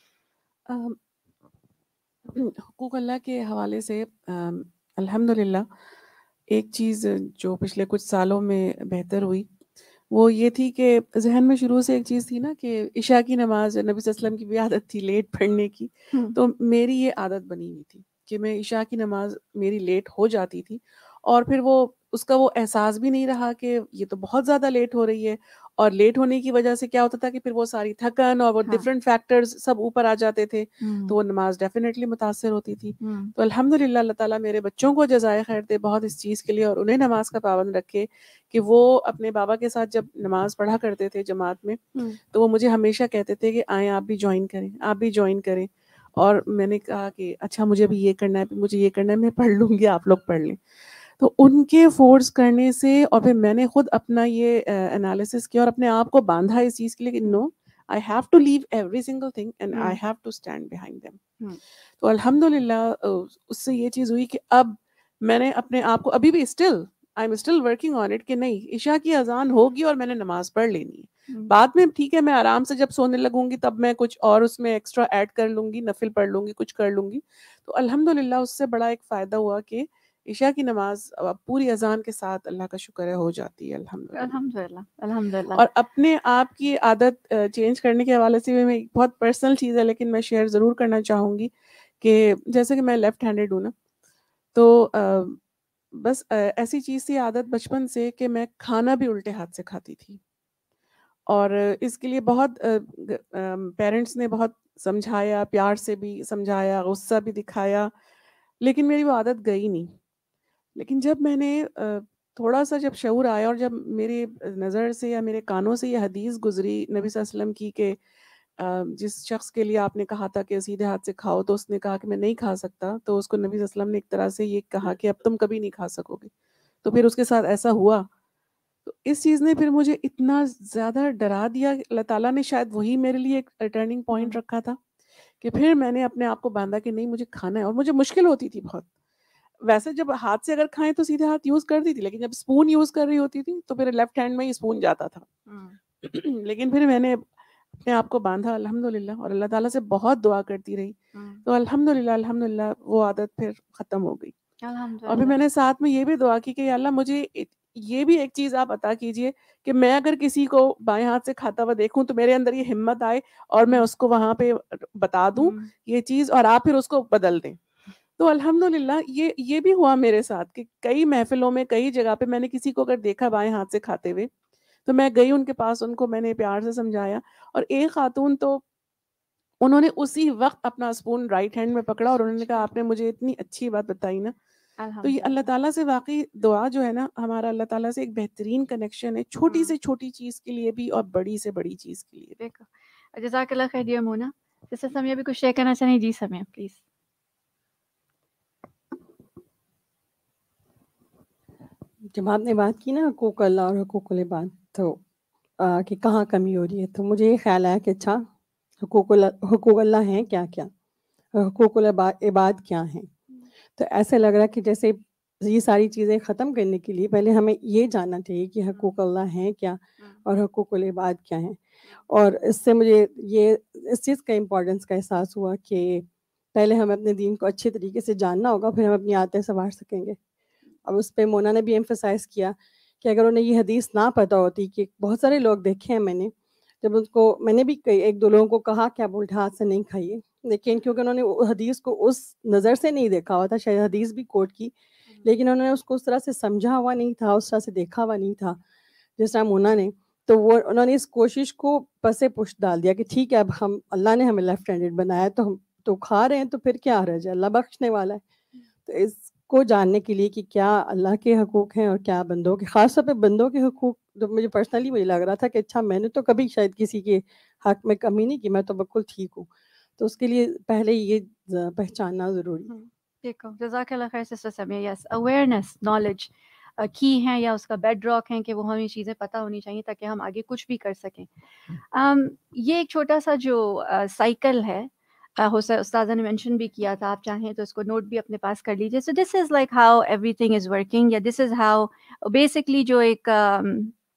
حقوق اللہ کے حوالے سے الحمدللہ ایک چیز جو پچھلے کچھ سالوں میں بہتر ہوئی وہ یہ تھی کہ ذہن میں شروع سے ایک چیز تھی نا کہ عشاء کی نماز نبی صلی اللہ علیہ وسلم کی بھی عادت تھی لیٹ پڑھنے کی, تو میری یہ عادت بنی ہوئی تھی کہ میں عشاء کی نماز میری لیٹ ہو جاتی تھی, اور پھر وہ اس کا وہ احساس بھی نہیں رہا کہ یہ تو بہت زیادہ لیٹ ہو رہی ہے. اور لیٹ ہونے کی وجہ سے کیا ہوتا تھا کہ پھر وہ ساری تھکن اور وہ ڈفرینٹ فیکٹرز سب اوپر آ جاتے تھے, تو وہ نماز ڈیفینیٹلی متاثر ہوتی تھی. تو الحمدللہ اللہ تعالیٰ میرے بچوں کو جزائے خیر دے بہت اس چیز کے لیے, اور انہیں نماز کا پابند رکھے کہ وہ اپنے بابا کے ساتھ جب نماز پڑھا کرتے تھے جماعت میں, تو وہ مجھے ہمیشہ کہتے تھے کہ آئیں آپ بھی جوائن کریں, آپ بھی جوائن کریں. اور میں نے کہا کہ اچھا مجھے بھی یہ کرنا ہے, مجھے یہ کرنا ہے, میں پڑھ لوں گی, آپ لوگ پڑھ لیں. تو ان کے فورس کرنے سے, اور پھر میں نے خود اپنا یہ انالیسس کیا اور اپنے آپ کو باندھا اس چیز کے لیے کہ no I have to leave every single thing and I have to stand behind them. تو الحمدللہ اس سے یہ چیز ہوئی کہ اب میں نے اپنے آپ کو ابھی بھی still I am still working on it کہ نہیں عشاء کی اذان ہوگی اور میں نے نماز پڑھ لینی ہے. بعد میں ٹھیک ہے میں آرام سے جب سونے لگوں گی تب میں کچھ اور اس میں ایکسٹرا ایڈ کر لوں گی, نفل پڑھ لوں گی, کچھ کر لوں گی. تو الحمدللہ اس سے بڑا ایک فائدہ ہوا کہ عشاء کی نماز پوری اذان کے ساتھ اللہ کا شکر ہے ہو جاتی ہے الحمدللہ. الحمدللہ الحمدللہ. اور اپنے آپ کی عادت چینج کرنے کے حوالے سے میں بہت پرسنل چیز ہے لیکن میں شیئر ضرور کرنا چاہوں گی کہ جیسے کہ میں لیفٹ ہینڈیڈ ہوں نا, تو بس ایسی چیز تھی عادت بچپن سے کہ میں کھانا بھی الٹے ہاتھ سے کھاتی تھی, اور اس کے لیے بہت پیرنٹس نے بہت سمجھایا, پیار سے بھی سمجھایا, غصہ بھی دکھایا, لیکن میری وہ عادت گئی نہیں. لیکن جب میں نے تھوڑا سا جب شعور آیا اور جب میری نظر سے یا میرے کانوں سے یہ حدیث گزری نبی صلی اللہ علیہ وسلم کی کہ جس شخص کے لیے آپ نے کہا تھا کہ سیدھے ہاتھ سے کھاؤ, تو اس نے کہا کہ میں نہیں کھا سکتا, تو اس کو نبی صلی اللہ علیہ وسلم نے ایک طرح سے یہ کہا کہ اب تم کبھی نہیں کھا سکو گے. تو پھر اس کے ساتھ ایسا ہوا, تو اس چیز نے پھر مجھے اتنا زیادہ ڈرا دیا, اللہ تعالیٰ نے شاید وہی میرے لیے ایک ٹرننگ پوائنٹ رکھا تھا کہ پھر میں نے اپنے آپ کو باندھا کہ نہیں مجھے کھانا ہے. اور مجھے مشکل ہوتی تھی بہت, ویسے جب ہاتھ سے اگر کھائیں تو سیدھے ہاتھ یوز کرتی تھی, لیکن جب اسپون یوز کر رہی ہوتی تھی تو پھر لیفٹ ہینڈ میں ہی اسپون جاتا تھا. لیکن پھر میں نے اپنے آپ کو باندھا الحمدللہ, اور اللہ تعالیٰ سے بہت دعا کرتی رہی, تو الحمدللہ الحمدللہ وہ عادت پھر ختم ہو گئی. اور پھر میں نے ساتھ میں یہ بھی دعا کی کہ اللہ مجھے یہ بھی ایک چیز آپ عطا کیجئے کہ میں اگر کسی کو بائیں ہاتھ سے کھاتا ہوا دیکھوں تو میرے اندر یہ ہمت آئے اور میں اس کو وہاں پہ بتا دوں یہ چیز, اور آپ پھر اس کو بدل دیں. تو الحمدللہ یہ یہ بھی ہوا میرے ساتھ کہ کئی محفلوں میں کئی جگہ پہ میں نے کسی کو اگر دیکھا بائیں ہاتھ سے کھاتے ہوئے تو میں گئی ان کے پاس, ان کو میں نے پیار سے سمجھایا, اور ایک خاتون تو انہوں نے اسی وقت اپنا اسپون رائٹ ہینڈ میں پکڑا اور انہوں نے کہا آپ نے مجھے اتنی اچھی بات بتائی نا. تو یہ اللہ تعالیٰ سے واقعی دعا جو ہے نا ہمارا اللہ تعالیٰ سے ایک بہترین کنیکشن ہے, چھوٹی سے چھوٹی چیز کے لیے بھی اور بڑی سے بڑی چیز کے لیے. دیکھو جزاک اللہ خیر. ڈیئر مونا, جیسے سمیہ بھی کچھ شیئر کرنا چاہیں. جی سمیہ پلیز. جب آپ نے بات کی نا حقوق اللہ اور حقوق العباد تو آ, کہ کہاں کمی ہو رہی ہے, تو مجھے یہ خیال آیا کہ اچھا حقوق اللہ حقوق اللہ ہیں کیا کیا, حقوق العباد کیا ہیں. تو ایسا لگ رہا ہے کہ جیسے یہ ساری چیزیں ختم کرنے کے لیے پہلے ہمیں یہ جاننا چاہیے کہ حقوق اللہ ہیں کیا اور حقوق العباد کیا ہیں. اور اس سے مجھے یہ اس چیز کا امپورٹنس کا احساس ہوا کہ پہلے ہمیں اپنے دین کو اچھے طریقے سے جاننا ہوگا, پھر ہم اپنی عادتیں سنوار سکیں گے. اور اس پہ مونا نے بھی ایمفسائز کیا کہ اگر انہیں یہ حدیث نہ پتہ ہوتی, کہ بہت سارے لوگ دیکھے ہیں میں نے, جب اس کو میں نے بھی کئی ایک دو لوگوں کو کہا کہ آپ الٹے ہاتھ سے نہیں کھائیے, لیکن کیونکہ انہوں نے حدیث کو اس نظر سے نہیں دیکھا ہوا تھا, شاید حدیث بھی کوٹ کی لیکن انہوں نے اس کو اس طرح سے سمجھا ہوا نہیں تھا, اس طرح سے دیکھا ہوا نہیں تھا جس طرح مونا نے. تو وہ انہوں نے اس کوشش کو پسے پشت ڈال دیا کہ ٹھیک ہے اب ہم اللہ نے ہمیں لیفٹ ہینڈیڈ بنایا تو ہم تو کھا رہے ہیں تو پھر کیا حرج ہے، اللہ بخشنے والا ہے. تو اس کو جاننے کے لیے کہ کیا اللہ کے حقوق ہیں اور کیا بندوں کے، خاص طور پہ بندوں کے حقوق، تو مجھے پرسنلی وہی لگ رہا تھا کہ اچھا میں نے تو کبھی شاید کسی کے حق میں کمی نہیں کی، میں تو بالکل ٹھیک ہوں. تو اس کے لیے پہلے یہ پہچاننا ضروری ہے. دیکھو جزاک اللہ خیر sister Sumayya. Yes, awareness, knowledge کی ہیں یا اس کا بیڈ راک ہیں کہ وہ ہمیں چیزیں پتہ ہونی چاہیے تاکہ ہم آگے کچھ بھی کر سکیں. um, یہ ایک چھوٹا سا جو سائیکل uh, ہے، استاذہ نے مینشن بھی کیا تھا، آپ چاہیں تو اس کو نوٹ بھی اپنے پاس کر لیجیے. So this is like how everything is working, یا دس از ہاؤ بیسکلی جو ایک um,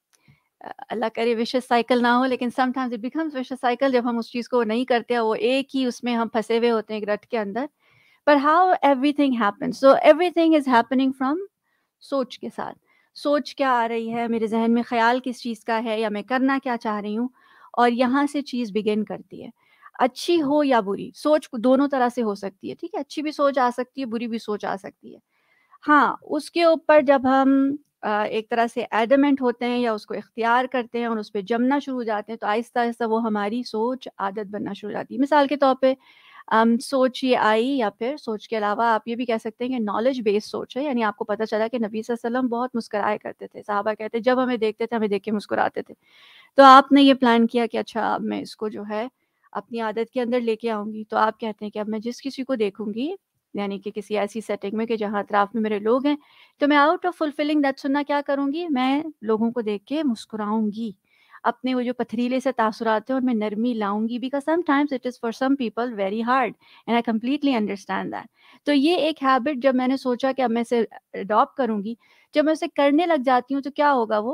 اللہ کرے وشس سائیکل نہ ہو، لیکن sometimes it becomes vicious cycle جب ہم اس چیز کو نہیں کرتے ہیں، وہ ایک ہی اس میں ہم پھنسے ہوئے ہوتے ہیں ایک رٹ کے اندر. پر how everything happen, so everything is happening from سوچ کے ساتھ. سوچ کیا آ رہی ہے میرے ذہن میں، خیال کس چیز کا ہے، یا میں کرنا کیا چاہ رہی ہوں، اور یہاں سے چیز بگن کرتی ہے. اچھی ہو یا بری سوچ دونوں طرح سے ہو سکتی ہے، ٹھیک ہے، اچھی بھی سوچ آ سکتی ہے، بری بھی سوچ آ سکتی ہے. ہاں اس کے اوپر جب ہم ایک طرح سے ایڈمنٹ ہوتے ہیں یا اس کو اختیار کرتے ہیں اور اس پہ جمنا شروع ہو جاتے ہیں، تو آہستہ آہستہ وہ ہماری سوچ عادت بننا شروع ہو جاتی ہے. مثال کے طور پہ Um, سوچ یہ آئی، یا پھر سوچ کے علاوہ آپ یہ بھی کہہ سکتے ہیں کہ نالج بیس سوچ ہے. یعنی آپ کو پتہ چلا کہ نبی صلی اللہ علیہ وسلم بہت مسکرائے کرتے تھے، صحابہ کہتے جب ہمیں دیکھتے تھے ہمیں دیکھ کے مسکراتے تھے. تو آپ نے یہ پلان کیا کہ اچھا اب میں اس کو جو ہے اپنی عادت کے اندر لے کے آؤں گی. تو آپ کہتے ہیں کہ اب میں جس کسی کو دیکھوں گی، یعنی کہ کسی ایسی سیٹنگ میں کہ جہاں اطراف میں میرے لوگ ہیں، تو میں آؤٹ آف فلفلنگ دیٹ سننا کیا کروں گی، میں لوگوں کو دیکھ کے مسکراؤں گی. اپنے وہ جو پتھریلے سے تاثرات ہیں ان میں نرمی لاؤں گی، because sometimes it is for some people very hard and I completely understand that. تو یہ ایک ہیبٹ جب میں نے سوچا کہ اب میں اسے اڈاپٹ کروں گی، جب میں اسے کرنے لگ جاتی ہوں تو کیا ہوگا، وہ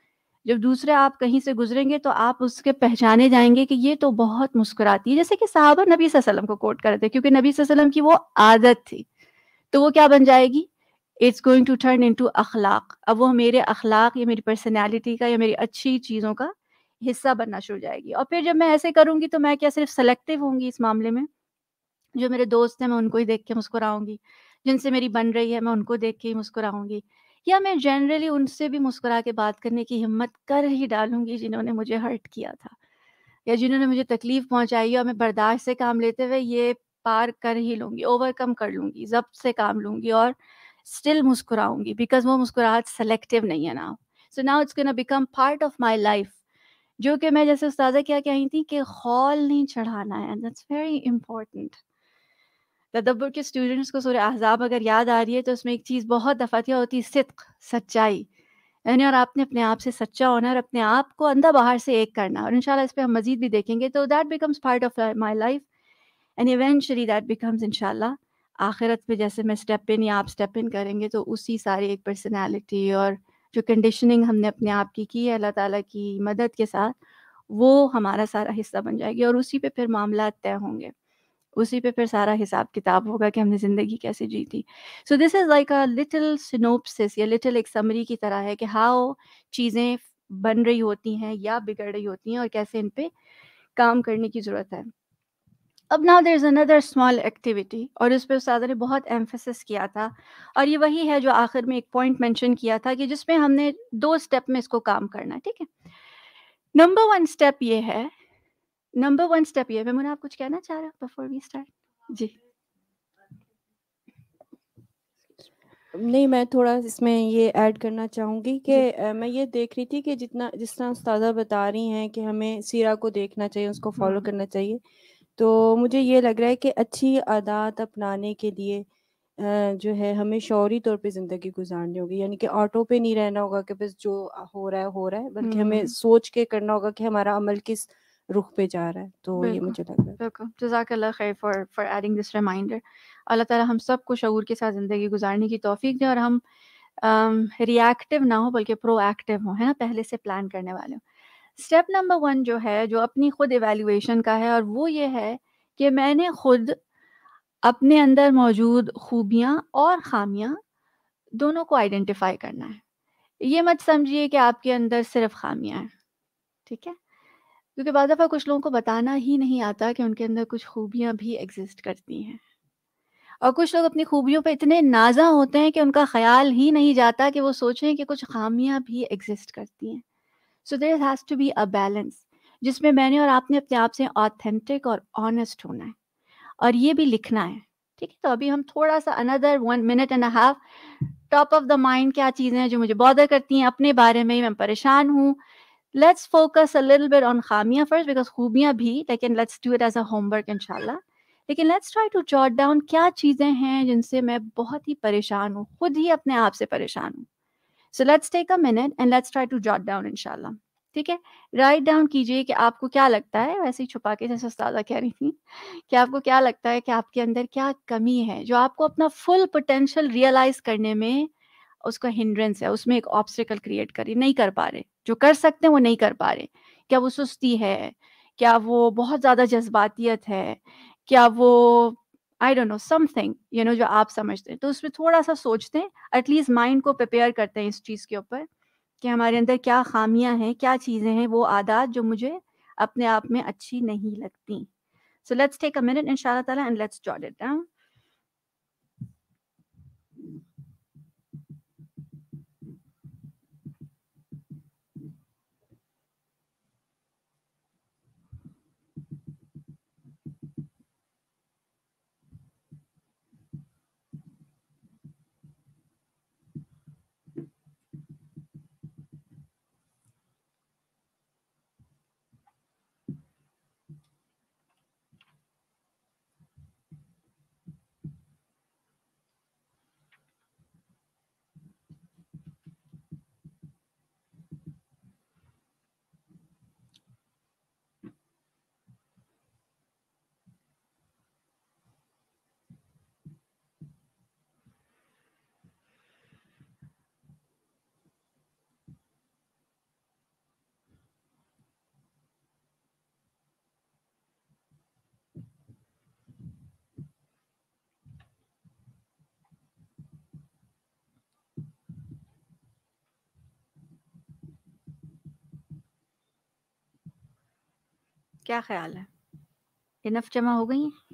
جب دوسرے آپ کہیں سے گزریں گے تو آپ اس کے پہچانے جائیں گے کہ یہ تو بہت مسکراتی ہے. جیسے کہ صحابہ نبی صلی اللہ علیہ وسلم کو کوٹ کرتے کیونکہ نبی صلی اللہ علیہ وسلم کی وہ عادت تھی، تو وہ کیا بن جائے گی، it's going to turn into اخلاق. اب وہ میرے اخلاق یا میری پرسنالٹی کا یا میری اچھی چیزوں کا حصہ بننا شروع ہو جائے گی. اور پھر جب میں ایسے کروں گی تو میں کیا صرف سلیکٹیو ہوں گی اس معاملے میں، جو میرے دوست ہیں میں ان کو ہی دیکھ کے مسکراؤں گی، جن سے میری بن رہی ہے میں ان کو دیکھ کے ہی مسکراؤں گی، یا میں جنرلی ان سے بھی مسکرا کے بات کرنے کی ہمت کر ہی ڈالوں گی جنہوں نے مجھے ہرٹ کیا تھا یا جنہوں نے مجھے تکلیف پہنچائی ہے، اور میں برداشت سے کام لیتے ہوئے یہ پار کر ہی لوں گی، اوور کم کر لوں گی، ضبط سے کام لوں گی اور اسٹل مسکراؤں گی، بیکاز وہ مسکراہٹ سلیکٹیو نہیں ہے now. So now it's gonna become part of my life. جو کہ میں جیسے استاذہ کیا کہی تھی کہ خول نہیں چڑھانا ہے، دیٹس ویری امپورٹنٹ. تدبر کے اسٹوڈنٹس کو سورہ احزاب اگر یاد آ رہی ہے تو اس میں ایک چیز بہت دفعہ ہوتی ہے، صدق، سچائی. یعنی اور آپ نے اپنے آپ سے سچا ہونا اور اپنے آپ کو اندر باہر سے ایک کرنا، اور انشاءاللہ اس پہ ہم مزید بھی دیکھیں گے. تو that becomes part of my life and eventually that becomes انشاءاللہ آخرت پہ جیسے میں اسٹیپ ان یا آپ اسٹیپ ان کریں گے تو اسی ساری ایک پرسنالٹی اور جو کنڈیشننگ ہم نے اپنے آپ کی کی ہے اللہ تعالیٰ کی مدد کے ساتھ، وہ ہمارا سارا حصہ بن جائے گی، اور اسی پہ پھر معاملات طے ہوں گے، اسی پہ پھر سارا حساب کتاب ہوگا کہ ہم نے زندگی کیسے جی تھی. سو this is like a little سینوپسس یا لٹل ایک سمری کی طرح ہے کہ ہاؤ چیزیں بن رہی ہوتی ہیں یا بگڑ رہی ہوتی ہیں اور کیسے ان پہ کام کرنے کی ضرورت ہے. اب now there is another small activity، اور اس پہ استاد نے بہت ایمفیسس کیا تھا، اور یہ وہی ہے جو آخر میں ایک پوائنٹ مینشن کیا تھا کہ جس میں ہم نے دو اسٹیپ میں اس کو کام کرنا ہے. ٹھیک ہے، نمبر ون اسٹیپ یہ ہے نمبر ون اسٹیپ یہ ہے میں آپ کچھ کہنا چاہ رہے ہو بفور وی اسٹارٹ؟ جی نہیں، میں تھوڑا اس میں یہ ایڈ کرنا چاہوں گی کہ میں یہ دیکھ رہی تھی کہ جتنا جس طرح استاذہ بتا رہی ہیں کہ ہمیں سیرہ کو دیکھنا چاہیے، اس کو فالو کرنا چاہیے، تو مجھے یہ لگ رہا ہے کہ اچھی عادات اپنانے کے لیے جو ہے ہمیں شعوری طور پہ زندگی گزارنی ہوگی. یعنی کہ آٹو پہ نہیں رہنا ہوگا کہ بس جو ہو رہا ہے ہو رہا ہے، بلکہ ہمیں سوچ کے کرنا ہوگا کہ ہمارا عمل کس رخ پہ جا رہا ہے. تو یہ مجھے لگ رہا ہے. بالکل، جزاک اللہ خیر for for adding this reminder. اللہ تعالیٰ ہم سب کو شعور کے ساتھ زندگی گزارنے کی توفیق دیں، اور ہم ری ایکٹیو نہ ہو بلکہ پرو ایکٹیو ہوں، ہے نا، پہلے سے پلان کرنے والے ہوں. اسٹیپ نمبر ون جو ہے جو اپنی خود ایویلیویشن کا ہے، اور وہ یہ ہے کہ میں نے خود اپنے اندر موجود خوبیاں اور خامیاں دونوں کو آئیڈینٹیفائی کرنا ہے. یہ مت سمجھیے کہ آپ کے اندر صرف خامیاں ہیں، ٹھیک ہے، کیونکہ بعض دفعہ کچھ لوگوں کو بتانا ہی نہیں آتا کہ ان کے اندر کچھ خوبیاں بھی ایگزسٹ کرتی ہیں، اور کچھ لوگ اپنی خوبیوں پہ اتنے نازاں ہوتے ہیں کہ ان کا خیال ہی نہیں جاتا کہ وہ سوچیں کہ کچھ خامیاں بھی ایگزسٹ کرتی ہیں. So there has to be a balance جس میں میں نے اور آپ نے اپنے آپ سے authentic اور honest ہونا ہے اور یہ بھی لکھنا ہے. ٹھیک ہے, تو ابھی ہم تھوڑا سا another one minute and a half top of the mind کیا چیزیں ہیں جو مجھے بادر کرتی ہیں اپنے بارے میں, میں پریشان ہوں. Let's focus a little bit on خامیاں first because خوبیاں بھی, لیکن let's do it as a homework انشاءاللہ. لیکن let's try to jot down کیا چیزیں ہیں جن سے میں بہت ہی پریشان ہوں, خود ہی اپنے آپ سے پریشان ہوں. So let's take a minute and let's try to jot down انشاءاللہ. ٹھیک ہے, رائٹ ڈاؤن کیجئے کہ آپ کو کیا لگتا ہے, ویسے ہی چھپا کے جیسے استاذہ کہہ رہی تھی کہ آپ کو کیا لگتا ہے کہ آپ کے اندر کیا کمی ہے جو آپ کو اپنا فل پوٹینشیل ریئلائز کرنے میں اس کا ہنڈرنس ہے, اس میں ایک آبسٹیکل کریٹ کری, نہیں کر پا رہے, جو کر سکتے ہیں وہ نہیں کر پا رہے. کیا وہ سستی ہے, کیا وہ بہت زیادہ جذباتیت ہے, کیا وہ I don't know something you know جو آپ سمجھتے ہیں. تو اس میں تھوڑا سا سوچتے ہیں, ایٹ لیسٹ مائنڈ کو پریپیئر کرتے ہیں اس چیز کے اوپر کہ ہمارے اندر کیا خامیاں ہیں, کیا چیزیں ہیں, وہ عادات جو مجھے اپنے آپ میں اچھی نہیں لگتی. So let's take a minute ان شاء اللہ تعالیٰ and let's jot it down. کیا خیال ہے, انف جمع ہو گئی ہیں؟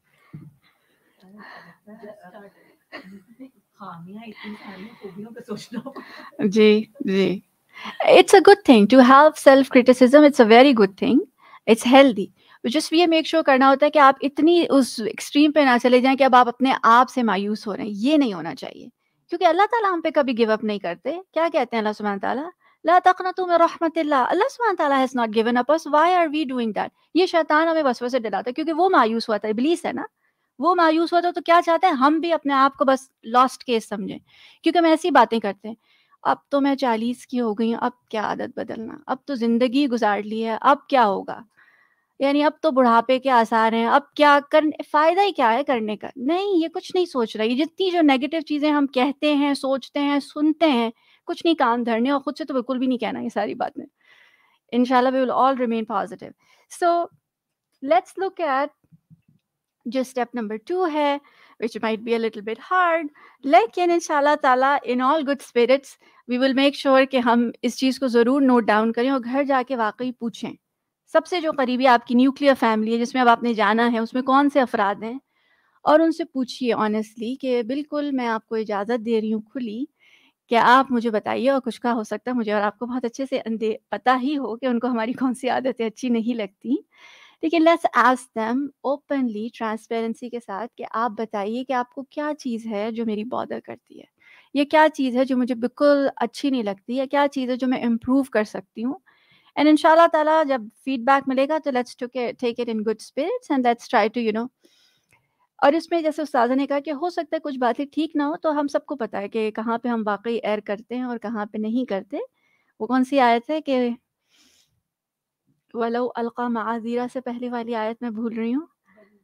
جی جی, it's a good thing to have self criticism, it's a very good thing, it's healthy. Just یہ میک شیور کرنا ہوتا ہے کہ آپ اتنی اس ایکسٹریم پہ نہ چلے جائیں کہ اب آپ اپنے آپ سے مایوس ہو رہے ہیں, یہ نہیں ہونا چاہیے. کیونکہ اللہ تعالیٰ ہم پہ کبھی گیو اپ نہیں کرتے. کیا کہتے ہیں اللہ سبحانہ تعالیٰ, لا تقنطوا من رحمت اللہ, اللہ سبحانہ تعالیٰ has not given up us, why are we doing that. یہ شیطان ہمیں وسوسے ڈلاتا ہے کیونکہ وہ مایوس ہوا تھا, ابلیس ہے نا, وہ مایوس ہوا تھا, تو کیا چاہتے ہیں ہم بھی اپنے آپ کو بس لاسٹ کیس سمجھیں. کیونکہ ہم ایسی باتیں کرتے ہیں, اب تو میں چالیس کی ہو گئی ہوں, اب کیا عادت بدلنا, اب تو زندگی گزار لی ہے, اب کیا ہوگا, یعنی اب تو بڑھاپے کے آثار ہیں, اب کیا کرنے, فائدہ ہی کیا ہے کرنے کا. نہیں, یہ کچھ نہیں سوچ رہا. یہ جتنی جو نیگیٹو چیزیں ہم کہتے ہیں, سوچتے ہیں, سنتے ہیں, کچھ نہیں کان دھرنے, اور خود سے تو بالکل بھی نہیں کہنا یہ ساری باتیں. انشاءاللہ we will all remain positive. So let's look at جو اسٹیپ نمبر ٹو ہے, which might be a little bit hard, لیکن انشاءاللہ تعالیٰ in all good spirits we will make sure کہ ہم اس چیز کو ضرور نوٹ ڈاؤن کریں اور گھر جا کے واقعی پوچھیں. سب سے جو قریبی آپ کی نیوکلیئر فیملی ہے جس میں اب آپ نے جانا ہے, اس میں کون سے افراد ہیں, اور ان سے پوچھیے آنیسٹلی کہ بالکل میں آپ کو اجازت دے رہی ہوں کھلی کہ آپ مجھے بتائیے, اور کچھ کا ہو سکتا ہے مجھے اور آپ کو بہت اچھے سے اندے پتہ ہی ہو کہ ان کو ہماری کون سی عادتیں اچھی نہیں لگتی. لیکن let's ask them openly, transparency کے ساتھ, کہ آپ بتائیے کہ آپ کو کیا چیز ہے جو میری بادر کرتی ہے, یہ کیا چیز ہے جو مجھے بالکل اچھی نہیں لگتی, یا کیا چیز ہے جو میں امپروو کر سکتی ہوں. اینڈ ان شاء اللہ تعالیٰ جب فیڈ بیک ملے گا تو let's take it in good spirits and let's try to you know. اور اس میں جیسے استاذہ نے کہا کہ ہو سکتا ہے کچھ باتیں ٹھیک نہ ہو, تو ہم سب کو پتہ ہے کہ کہاں پہ ہم واقعی ایئر کرتے ہیں اور کہاں پہ نہیں کرتے. وہ کون سی آیت ہے کہ وَلَوْ أَلْقَى مَعَاذِيرَ سے پہلے والی آیت میں بھول رہی ہوں.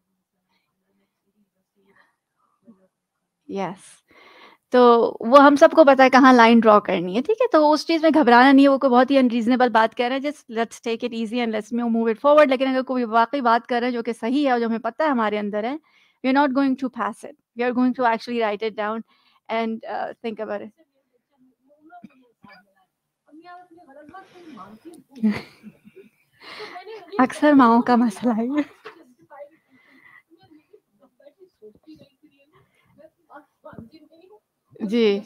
یس, تو وہ ہم سب کو پتا ہے کہاں لائن ڈرا کرنی ہے. ٹھیک ہے, تو اس چیز میں گھبرانا نہیں ہے. وہ کوئی بہت ہی انریزنیبل بات کہہ رہے ہیں, just let's take it easy and let's move it forward. لیکن اگر کوئی واقعی بات کر رہے ہیں جو کہ صحیح ہے اور جو ہمیں پتہ ہے ہمارے اندر ہے, we are not going to pass it, we are going to actually write it down and think about it. اکثر ماؤں کا مسئلہ ہے یہ. جی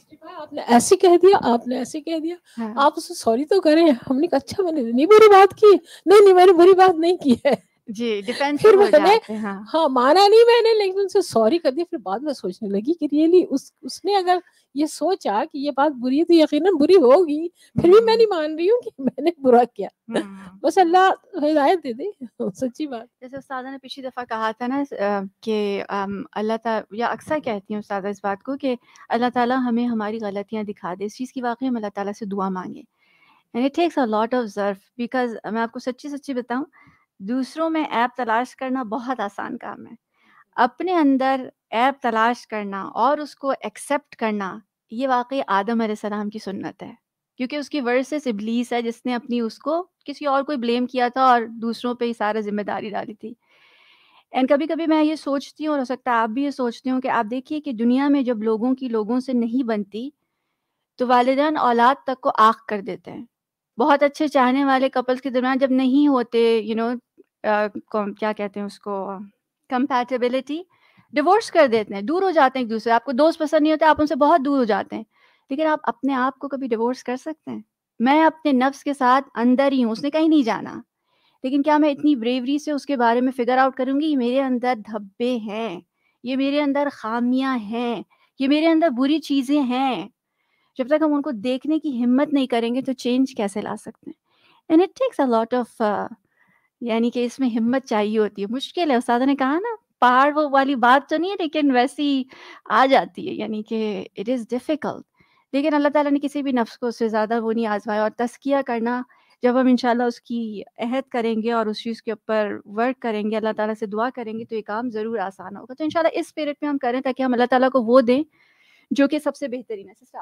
آپ نے ایسے کہہ دیا, آپ نے ایسے کہہ دیا, آپ اسے سوری تو کریں. ہم نے کہا اچھا میں نے نہیں بری بات کی, نہیں نہیں میں نے بری بات نہیں کی ہے جی ڈیفینسو پھر ہو میں نے جاتے ہیں. ہاں ہاں مانا نہیں میں نے, لیکن ان سے سوری کر دیا. پھر بعد میں سوچنے لگی کہ ریئلی اس اس نے اگر یہ سوچا کہ یہ بات بری ہے تو یقیناً بری ہوگی, پھر بھی میں نہیں مان رہی ہوں کہ میں نے برا کیا. بس اللہ ہدایت دے دے, سچی بات. جیسے استاذہ نے پچھلی دفعہ کہا تھا نا کہ اللہ تعالیٰ, یا اکثر کہتی ہیں استاذہ اس بات کو کہ اللہ تعالیٰ ہمیں ہماری غلطیاں دکھا دے, اس چیز کی واقعی ہم اللہ تعالیٰ سے دعا مانگیں. And it takes a lot of ظرف, بیکاز میں آپ کو سچی سچی بتاؤں, دوسروں میں عیب تلاش کرنا بہت آسان کام ہے. اپنے اندر عیب تلاش کرنا اور اس کو ایکسیپٹ کرنا, یہ واقعی آدم علیہ السلام کی سنت ہے, کیونکہ اس کی ورسز ابلیس ہے جس نے اپنی اس کو کسی اور کو بلیم کیا تھا اور دوسروں پہ ہی سارا ذمہ داری ڈالی تھی. اینڈ کبھی کبھی میں یہ سوچتی ہوں, اور ہو سکتا ہے آپ بھی یہ سوچتے ہوں, کہ آپ دیکھیے کہ دنیا میں جب لوگوں کی لوگوں سے نہیں بنتی تو والدین اولاد تک کو آنکھ کر دیتے ہیں. بہت اچھے چاہنے والے کپلز کے درمیان جب نہیں ہوتے, یو نو کیا کہتے ہیں اس کو, کمپیٹیبلٹی, ڈیورس کر دیتے ہیں, دور ہو جاتے ہیں ایک دوسرے. آپ کو دوست پسند نہیں ہوتے, آپ ان سے بہت دور ہو جاتے ہیں. لیکن آپ اپنے آپ کو کبھی ڈیورس کر سکتے ہیں؟ میں اپنے نفس کے ساتھ اندر ہی ہوں, اس نے کہیں نہیں جانا, لیکن کیا میں اتنی بریوری سے اس کے بارے میں فگر آؤٹ کروں گی یہ میرے اندر دھبے ہیں, یہ میرے اندر خامیاں ہیں, یہ میرے اندر بری چیزیں ہیں؟ جب تک ہم ان کو دیکھنے کی ہمت نہیں کریں گے تو چینج کیسے لا سکتے ہیں؟ And it takes a lot of, یعنی کہ اس میں ہمت چاہیے ہوتی ہے. مشکل ہے, استاد نے کہا نا پہاڑ وہ والی بات تو نہیں ہے, لیکن ویسی آ جاتی ہے, یعنی کہ اٹ از ڈیفیکلٹ. لیکن اللہ تعالیٰ نے کسی بھی نفس کو اس سے زیادہ وہ نہیں آزمایا, اور تزکیہ کرنا جب ہم انشاءاللہ اس کی عہد کریں گے اور اس چیز کے اوپر ورک کریں گے, اللہ تعالیٰ سے دعا کریں گے, تو یہ کام ضرور آسان ہوگا. تو انشاءاللہ اس اسپرٹ میں ہم کریں تاکہ ہم اللہ تعالیٰ کو وہ دیں جو کہ سب سے بہترین ہے. سسٹر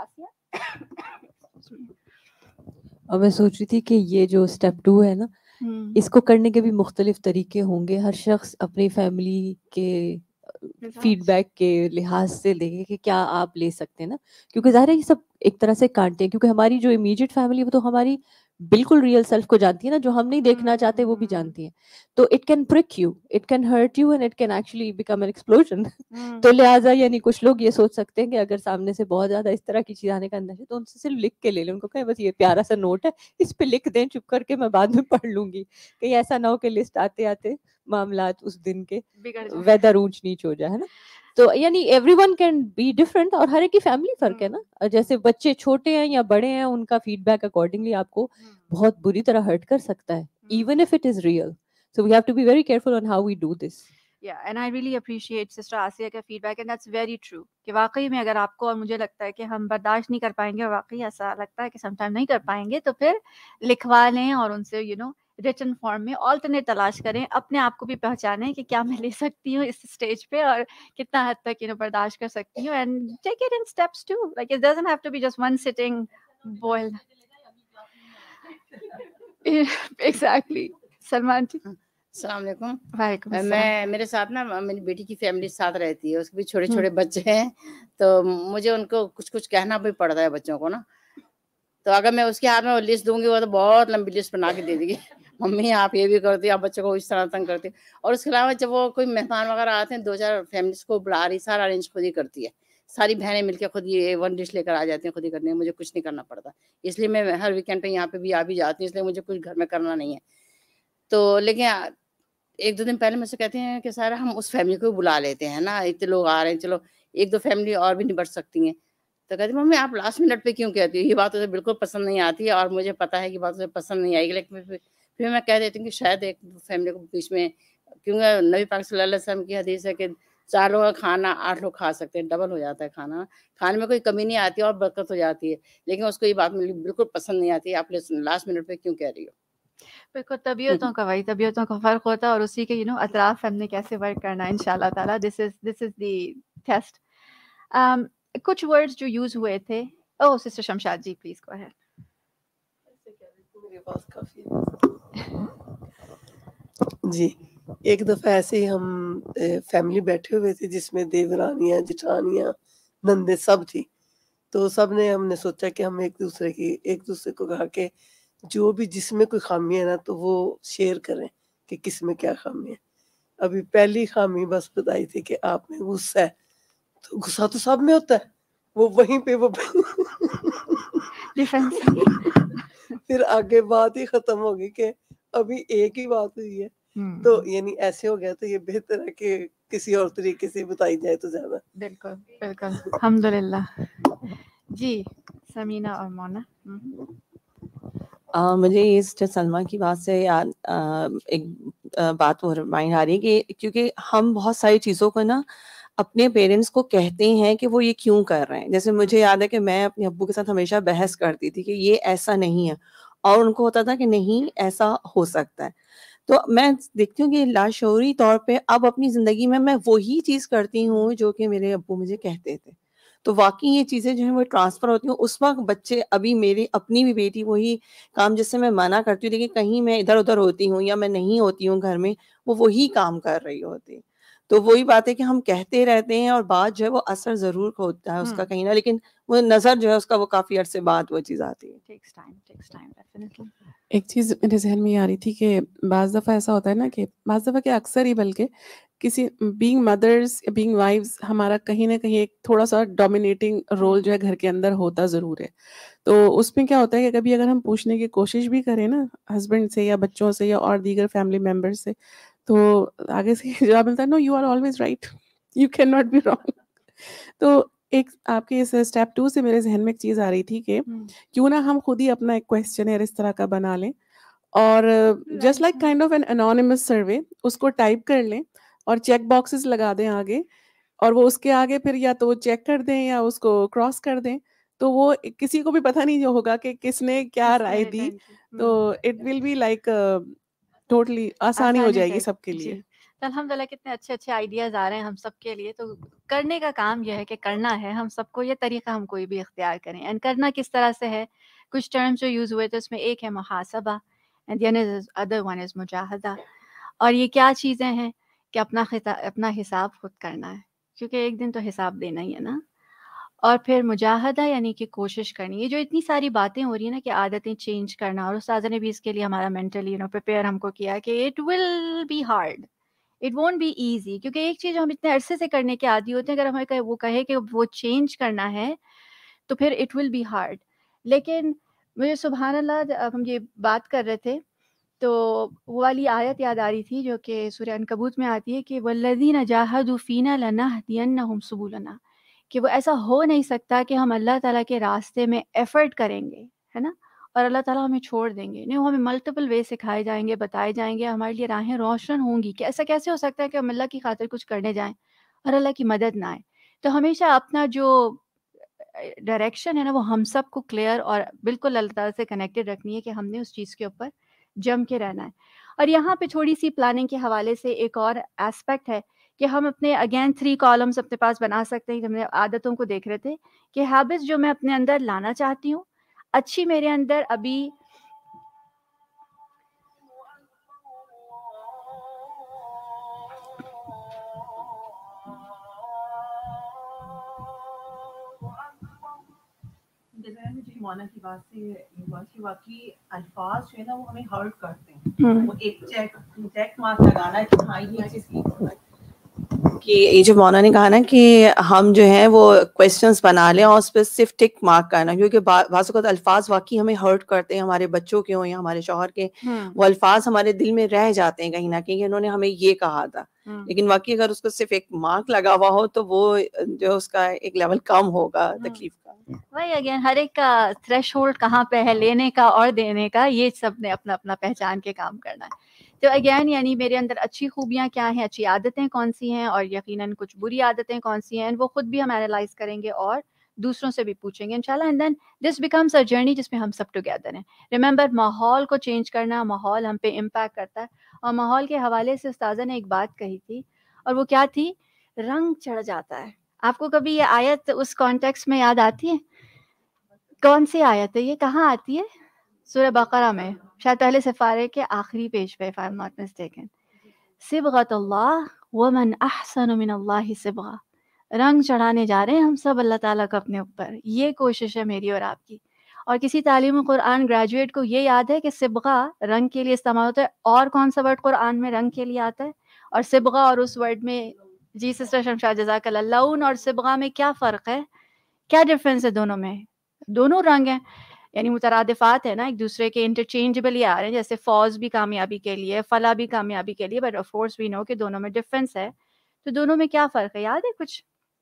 آسیہ, اور میں سوچ رہی تھی کہ یہ جو اسٹیپ ٹو ہے نا, اس کو کرنے کے بھی مختلف طریقے ہوں گے. ہر شخص اپنی فیملی کے فیڈ بیک کے لحاظ سے دیکھے کہ کیا آپ لے سکتے ہیں نا, کیونکہ ظاہر ہے یہ سب ایک طرح سے کانٹے ہیں, کیونکہ ہماری جو امیجیٹ فیملی وہ تو ہماری بالکل ریئل سیلف کو جانتی ہے نا, جو ہم نہیں دیکھنا چاہتے وہ بھی جانتی ہیں. تو it can prick you, it can hurt you, and it can actually become an explosion. تو لہٰذا یعنی کچھ لوگ یہ سوچ سکتے ہیں کہ اگر سامنے سے بہت زیادہ اس طرح کی چیز آنے کا اندر ہے تو ان سے صرف لکھ کے لے لیں, ان کو کہیں بس یہ پیارا سا نوٹ ہے, اس پہ لکھ دیں چپ کر کے, میں بعد میں پڑھ لوں گی. کہیں ایسا نہ ہو کہ لسٹ آتے آتے معاملات اس دن کے ویدر اونچ نیچ ہو جائے, ہے نا. تو یعنی everyone can be different, اور ہر ایک کی فیملی فرق ہے نا. جیسے بچے چھوٹے ہیں یا بڑے ہیں, ان کا فیڈ بیک اکارڈنگلی آپ کو بہت بری طرح ہرٹ کر سکتا ہے, even if it is real. So we have to be very careful on how we do this. Yeah, and I really appreciate Sister Asiya کا feedback, and that's very true. کہ واقعی میں اگر آپ کو اور مجھے لگتا ہے کہ ہم برداشت نہیں کر پائیں گے, اور واقعی ایسا لگتا ہے کہ سم ٹائم نہیں کر پائیں گے, تو پھر لکھوا لیں اور ان سے یو نو ریٹن فارم میں آلٹرنیٹ تلاش کریں, اپنے آپ کو بھی پہچانیں کہ کیا میں لے سکتی ہوں اس اسٹیج پہ, اور کتنا حد تک یو نو برداشت کر سکتی ہوں. And take it in steps too, like it doesn't have to be just one sitting boil. Exactly. Salman ji السلام علیکم. وعلیکم السلام. میں میرے ساتھ نا میری بیٹی کی فیملی ساتھ رہتی ہے, اس کے بھی چھوٹے چھوٹے بچے ہیں, تو مجھے ان کو کچھ کچھ کہنا بھی پڑتا ہے بچوں کو نا. تو اگر میں اس کے ہاتھ میں لسٹ دوں گی, وہ تو بہت لمبی لسٹ بنا کے دے دے گی, ممی آپ یہ بھی کرتی, آپ بچوں کو اس طرح تنگ کرتی. اور اس کے علاوہ جب وہ کوئی مہمان وغیرہ آتے ہیں, دو چار فیملیز کو بلا رہی, سارا ارینج خود ہی کرتی ہے, ساری بہنیں مل کے خود یہ ون ڈش لے کر آ جاتی ہیں, خود ہی کرتی ہیں, مجھے کچھ نہیں کرنا پڑتا. اس لیے میں ہر ویکینڈ پہ یہاں پہ بھی آ بھی جاتی ہوں, اس لیے مجھے کچھ گھر میں کرنا نہیں ہے. تو لیکن ایک دو دن پہلے مجھ سے کہتے ہیں کہ سارا ہم اس فیملی کو بلا لیتے ہیں نا, اتنے لوگ آ رہے ہیں, چلو ایک دو فیملی اور بھی نبٹ سکتی ہیں. تو کہتی ممی آپ لاسٹ منٹ پہ کیوں کہتی ہو, یہ بات اسے بالکل پسند نہیں آتی ہے, اور مجھے پتا ہے کہ بات اسے پسند نہیں آئے گی, لیکن پھر میں کہہ دیتی ہوں کہ شاید ایک فیملی کو بیچ میں, کیونکہ نبی پاک صلی اللہ علیہ وسلم کی حدیث ہے کہ چار لوگوں کا کھانا آٹھ لوگ کھا سکتے ہیں, ڈبل ہو جاتا ہے کھانا, کھانے میں کوئی کمی نہیں آتی اور برکت ہو جاتی ہے. لیکن اس کو یہ بات بالکل پسند نہیں آتی ہے, آپ لاسٹ منٹ پہ کیوں کہہ رہی ہو. بالکل طبیعتوں کا وہی طبیعتوں کا فرق ہوتا ہے, اور اسی کے یو نو اطراف ہم نے کیسے ورک کرنا ہے ان شاء اللہ تعالیٰ. This is this is the test. کچھ ورڈز جو یوز ہوئے تھے, oh sister Shamshad ji please go ahead. جی ایک دفعہ ایسے ہی ہم فیملی بیٹھے ہوئے تھے جس میں دیورانیاں جٹھانیاں نندے سب تھی. تو سب نے ہم نے سوچا کہ ہم ایک دوسرے کی ایک دوسرے کو کہا کہ جو بھی جس میں کوئی خامی ہے نا تو وہ شیئر کریں کہ کس میں کیا خامی ہے. ابھی پہلی خامی بس بتائی تھی کہ آپ میں غصہ ہے, تو غصہ تو سب میں ہوتا ہے, وہ وہیں پہ وہ پھر آگے بات ہی ختم ہوگی کہ ابھی ایک ہی بات ہوئی ہے. تو یعنی ایسے ہو گیا تو یہ بہتر ہے کہ کسی اور طریقے سے بتائی جائے تو زیادہ. بالکل بالکل الحمد للہ. جی سمینہ اور مونا. Uh, مجھے اس سلمہ کی بات سے یاد uh, ایک uh, بات وہ ریمائنڈ آ رہی ہے کہ کیونکہ ہم بہت ساری چیزوں کو نا اپنے پیرنٹس کو کہتے ہیں کہ وہ یہ کیوں کر رہے ہیں. جیسے مجھے یاد ہے کہ میں اپنے ابو کے ساتھ ہمیشہ بحث کرتی تھی کہ یہ ایسا نہیں ہے, اور ان کو ہوتا تھا کہ نہیں ایسا ہو سکتا ہے. تو میں دیکھتی ہوں کہ لاشعوری طور پہ اب اپنی زندگی میں میں وہی چیز کرتی ہوں جو کہ میرے ابو مجھے کہتے تھے. تو واقعی یہ چیزیں جو ہیں وہ ٹرانسفر ہوتی ہیں. اس وقت بچے ابھی میری اپنی بھی بیٹی وہی کام جس سے میں منع کرتی ہوں لیکن کہیں میں ادھر ادھر ہوتی ہوں یا میں نہیں ہوتی ہوں گھر میں, وہ وہی کام کر رہی ہوتی. تو وہی بات ہے کہ ہم کہتے رہتے ہیں اور بات جو ہے وہ اثر ضرور ہوتا ہے اس کا کہیں نہ, لیکن وہ نظر جو ہے اس کا وہ کافی عرصے بعد وہ چیز آتی ہے. ایک چیز میرے ذہن میں آ رہی تھی کہ بعض دفعہ ایسا ہوتا ہے نا کہ بعض دفعہ کہ اکثر ہی بلکہ کسی بینگ مدرس بینگ وائفز ہمارا کہیں نہ کہیں ایک تھوڑا سا ڈومینیٹنگ رول جو ہے گھر کے اندر ہوتا ضرور ہے. تو اس میں کیا ہوتا ہے کہ کبھی اگر ہم پوچھنے کی کوشش بھی کریں نا ہسبینڈ سے یا بچوں سے یا اور دیگر فیملی ممبر سے, تو آگے سے جواب ملتا ہے no you are always right, you can not be wrong. تو ایک آپ کے اس اسٹیپ ٹو سے میرے ذہن میں ایک چیز آ رہی تھی کہ کیوں نہ ہم خود ہی اپنا ایک کویسچنر اس طرح کا بنا لیں اور just like kind of an anonymous survey اس کو ٹائپ کر لیں اور چیک باکسز لگا دیں آگے, اور وہ اس کے آگے پھر یا تو وہ چیک کر دیں یا اس کو کراس کر دیں, تو وہ کسی کو بھی پتہ نہیں جو ہوگا کہ کس نے کیا رائے دی. تو it will be like totally آسانی ہو جائے گی سب کے لیے. الحمد للہ کتنے اچھے اچھے آئیڈیاز آ رہے ہیں ہم سب کے لیے. تو کرنے کا کام یہ ہے کہ کرنا ہے ہم سب کو, یہ طریقہ ہم کوئی بھی اختیار کریں. اینڈ کرنا کس طرح سے ہے, کچھ ٹرمز جو یوز ہوئے تھے اس میں ایک ہے محاسبہ and the other one is مجاہدہ. اور یہ کیا چیزیں ہیں کہ اپنا اپنا حساب خود کرنا ہے, کیونکہ ایک دن تو حساب دینا ہی ہے نا. اور پھر مجاہدہ یعنی کہ کوشش کرنی. یہ جو اتنی ساری باتیں ہو رہی ہیں نا کہ عادتیں چینج کرنا, اور استاذہ نے بھی اس کے لیے ہمارا مینٹلی یو نو پریپیئر ہم کو کیا کہ it will be hard, it won't be easy. کیونکہ ایک چیز ہم اتنے عرصے سے کرنے کے عادی ہوتے ہیں, اگر ہمیں وہ کہے کہ وہ چینج کرنا ہے تو پھر اٹ ول بی ہارڈ. لیکن مجھے سبحان اللہ اب ہم یہ بات کر رہے تھے تو وہ والی آیت یاد آ رہی تھی جو کہ سورہ عنکبوت میں آتی ہے کہ والذین جاہدوا فینا لنہدینہم سبلنا, کہ وہ ایسا ہو نہیں سکتا کہ ہم اللہ تعالیٰ کے راستے میں ایفرٹ کریں گے, ہے نا, اور اللہ تعالیٰ ہمیں چھوڑ دیں گے. نہیں, وہ ہمیں ملٹیپل وے سکھائے جائیں گے, بتائے جائیں گے, ہمارے لیے راہیں روشن ہوں گی کہ ایسا کیسے ہو سکتا ہے کہ ہم اللہ کی خاطر کچھ کرنے جائیں اور اللہ کی مدد نہ آئے. تو ہمیشہ اپنا جو ڈائریکشن ہے نا وہ ہم سب کو کلیئر اور بالکل اللہ تعالیٰ سے کنیکٹڈ رکھنی ہے کہ ہم نے اس چیز کے اوپر جم کے رہنا ہے. اور یہاں پہ تھوڑی سی پلاننگ کے حوالے سے ایک اور ایسپیکٹ ہے کہ ہم اپنے اگین تھری کالمس اپنے پاس بنا سکتے ہیں. ہم نے عادتوں کو دیکھ رہے تھے کہ ہیبٹس جو میں اپنے اندر لانا چاہتی ہوں, اچھی میرے اندر ابھی مونا کی بات سے یہ ہوا کہ واقعی الفاظ جو ہے نا وہ ہمیں ہرٹ کرتے ہیں. وہ ایک چیک چیک مارک لگانا ہے کہ ہاں یہ چیز کہ یہ جو مونا نے کہا نا کہ ہم جو ہیں وہ کویسچنس بنا لیں اور اس پہ صرف ٹک مارک کرنا, کیونکہ بعض اوقات الفاظ واقعی ہمیں ہرٹ کرتے ہیں, ہمارے بچوں کے ہوں یا ہمارے شوہر کے, وہ الفاظ ہمارے دل میں رہ جاتے ہیں کہیں نہ کہیں, انہوں نے ہمیں یہ کہا تھا. لیکن واقعی اگر اس کو صرف ایک مارک لگا ہوا ہو تو وہ جو اس کا ایک لیول کم ہوگا تکلیف کا. وہی اگین ہر ایک کا تھریش ہولڈ کہاں پہ ہے لینے کا اور دینے کا, یہ سب نے اپنا اپنا پہچان کے کام کرنا ہے. تو اگین یعنی میرے اندر اچھی خوبیاں کیا ہیں, اچھی عادتیں کون سی ہیں, اور یقیناً کچھ بری عادتیں کون سی ہیں, وہ خود بھی ہم انالائز کریں گے اور دوسروں سے بھی پوچھیں گے انشاءاللہ. And then this becomes a journey جس میں ہم سب ٹوگیدر ہیں. ریممبر ماحول کو چینج کرنا, ماحول ہم پہ امپیکٹ کرتا ہے. اور ماحول کے حوالے سے استاذہ نے ایک بات کہی تھی, اور وہ کیا تھی, رنگ چڑھ جاتا ہے. آپ کو کبھی یہ آیت اس کانٹیکس میں یاد آتی ہے؟ کون سی آیت ہے یہ, کہاں آتی ہے؟ سورہ بقرہ میں, شاید پہلے سفارے کے آخری پیج پہ, if I'm not mistaken. صبغۃ اللہ ومن احسن من اللہ صبغہ. رنگ چڑھانے جا رہے ہیں ہم سب اللہ تعالیٰ کو اپنے اوپر, یہ کوشش ہے میری اور آپ کی. اور کسی تعلیم قرآن گریجویٹ کو یہ یاد ہے کہ صبغہ رنگ کے لیے استعمال ہوتا ہے, اور کون سا ورڈ قرآن میں رنگ کے لیے آتا ہے؟ اور صبغہ اور اس ورڈ میں, جی سسٹر شمشاد جزاک اللہ, لون اور صبغہ میں کیا فرق ہے؟ کیا ڈفرینس ہے دونوں میں؟ دونوں رنگ ہیں، یعنی مترادفات ہے نا، ایک دوسرے کے انٹرچینجبلی آ رہے ہیں، جیسے فوز بھی کامیابی کے لیے، فلاح بھی کامیابی کے لیے، but of course we know کہ دونوں میں ڈفرینس ہے. تو دونوں میں کیا فرق ہے، یاد ہے کچھ؟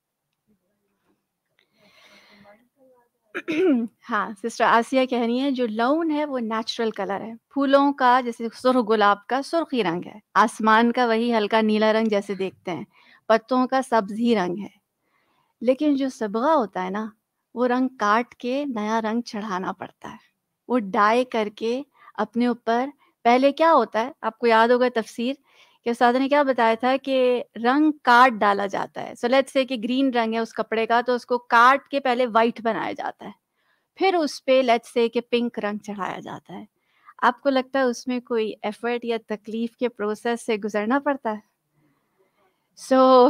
ہاں، سسٹر آسیہ کہہ رہی ہیں جو لون ہے وہ نیچرل کلر ہے، پھولوں کا جیسے سرخ گلاب کا سرخی رنگ ہے، آسمان کا وہی ہلکا نیلا رنگ جیسے دیکھتے ہیں، پتوں کا سبزی رنگ ہے. لیکن جو صبغہ ہوتا ہے نا، وہ رنگ کاٹ کے نیا رنگ چڑھانا پڑتا ہے، وہ ڈائی کر کے اپنے اوپر. پہلے کیا ہوتا ہے آپ کو یاد ہوگا تفسیر کہ استاد نے کیا بتایا تھا کہ رنگ کاٹ ڈالا جاتا ہے. سو لیٹس سے کہ گرین رنگ ہے اس کپڑے کا، تو اس کو کاٹ کے پہلے وائٹ بنایا جاتا ہے، پھر اس پہ لیٹس سے کہ پنک رنگ چڑھایا جاتا ہے. آپ کو لگتا ہے اس میں کوئی ایفرٹ یا تکلیف کے پروسیس سے گزرنا پڑتا ہے؟ So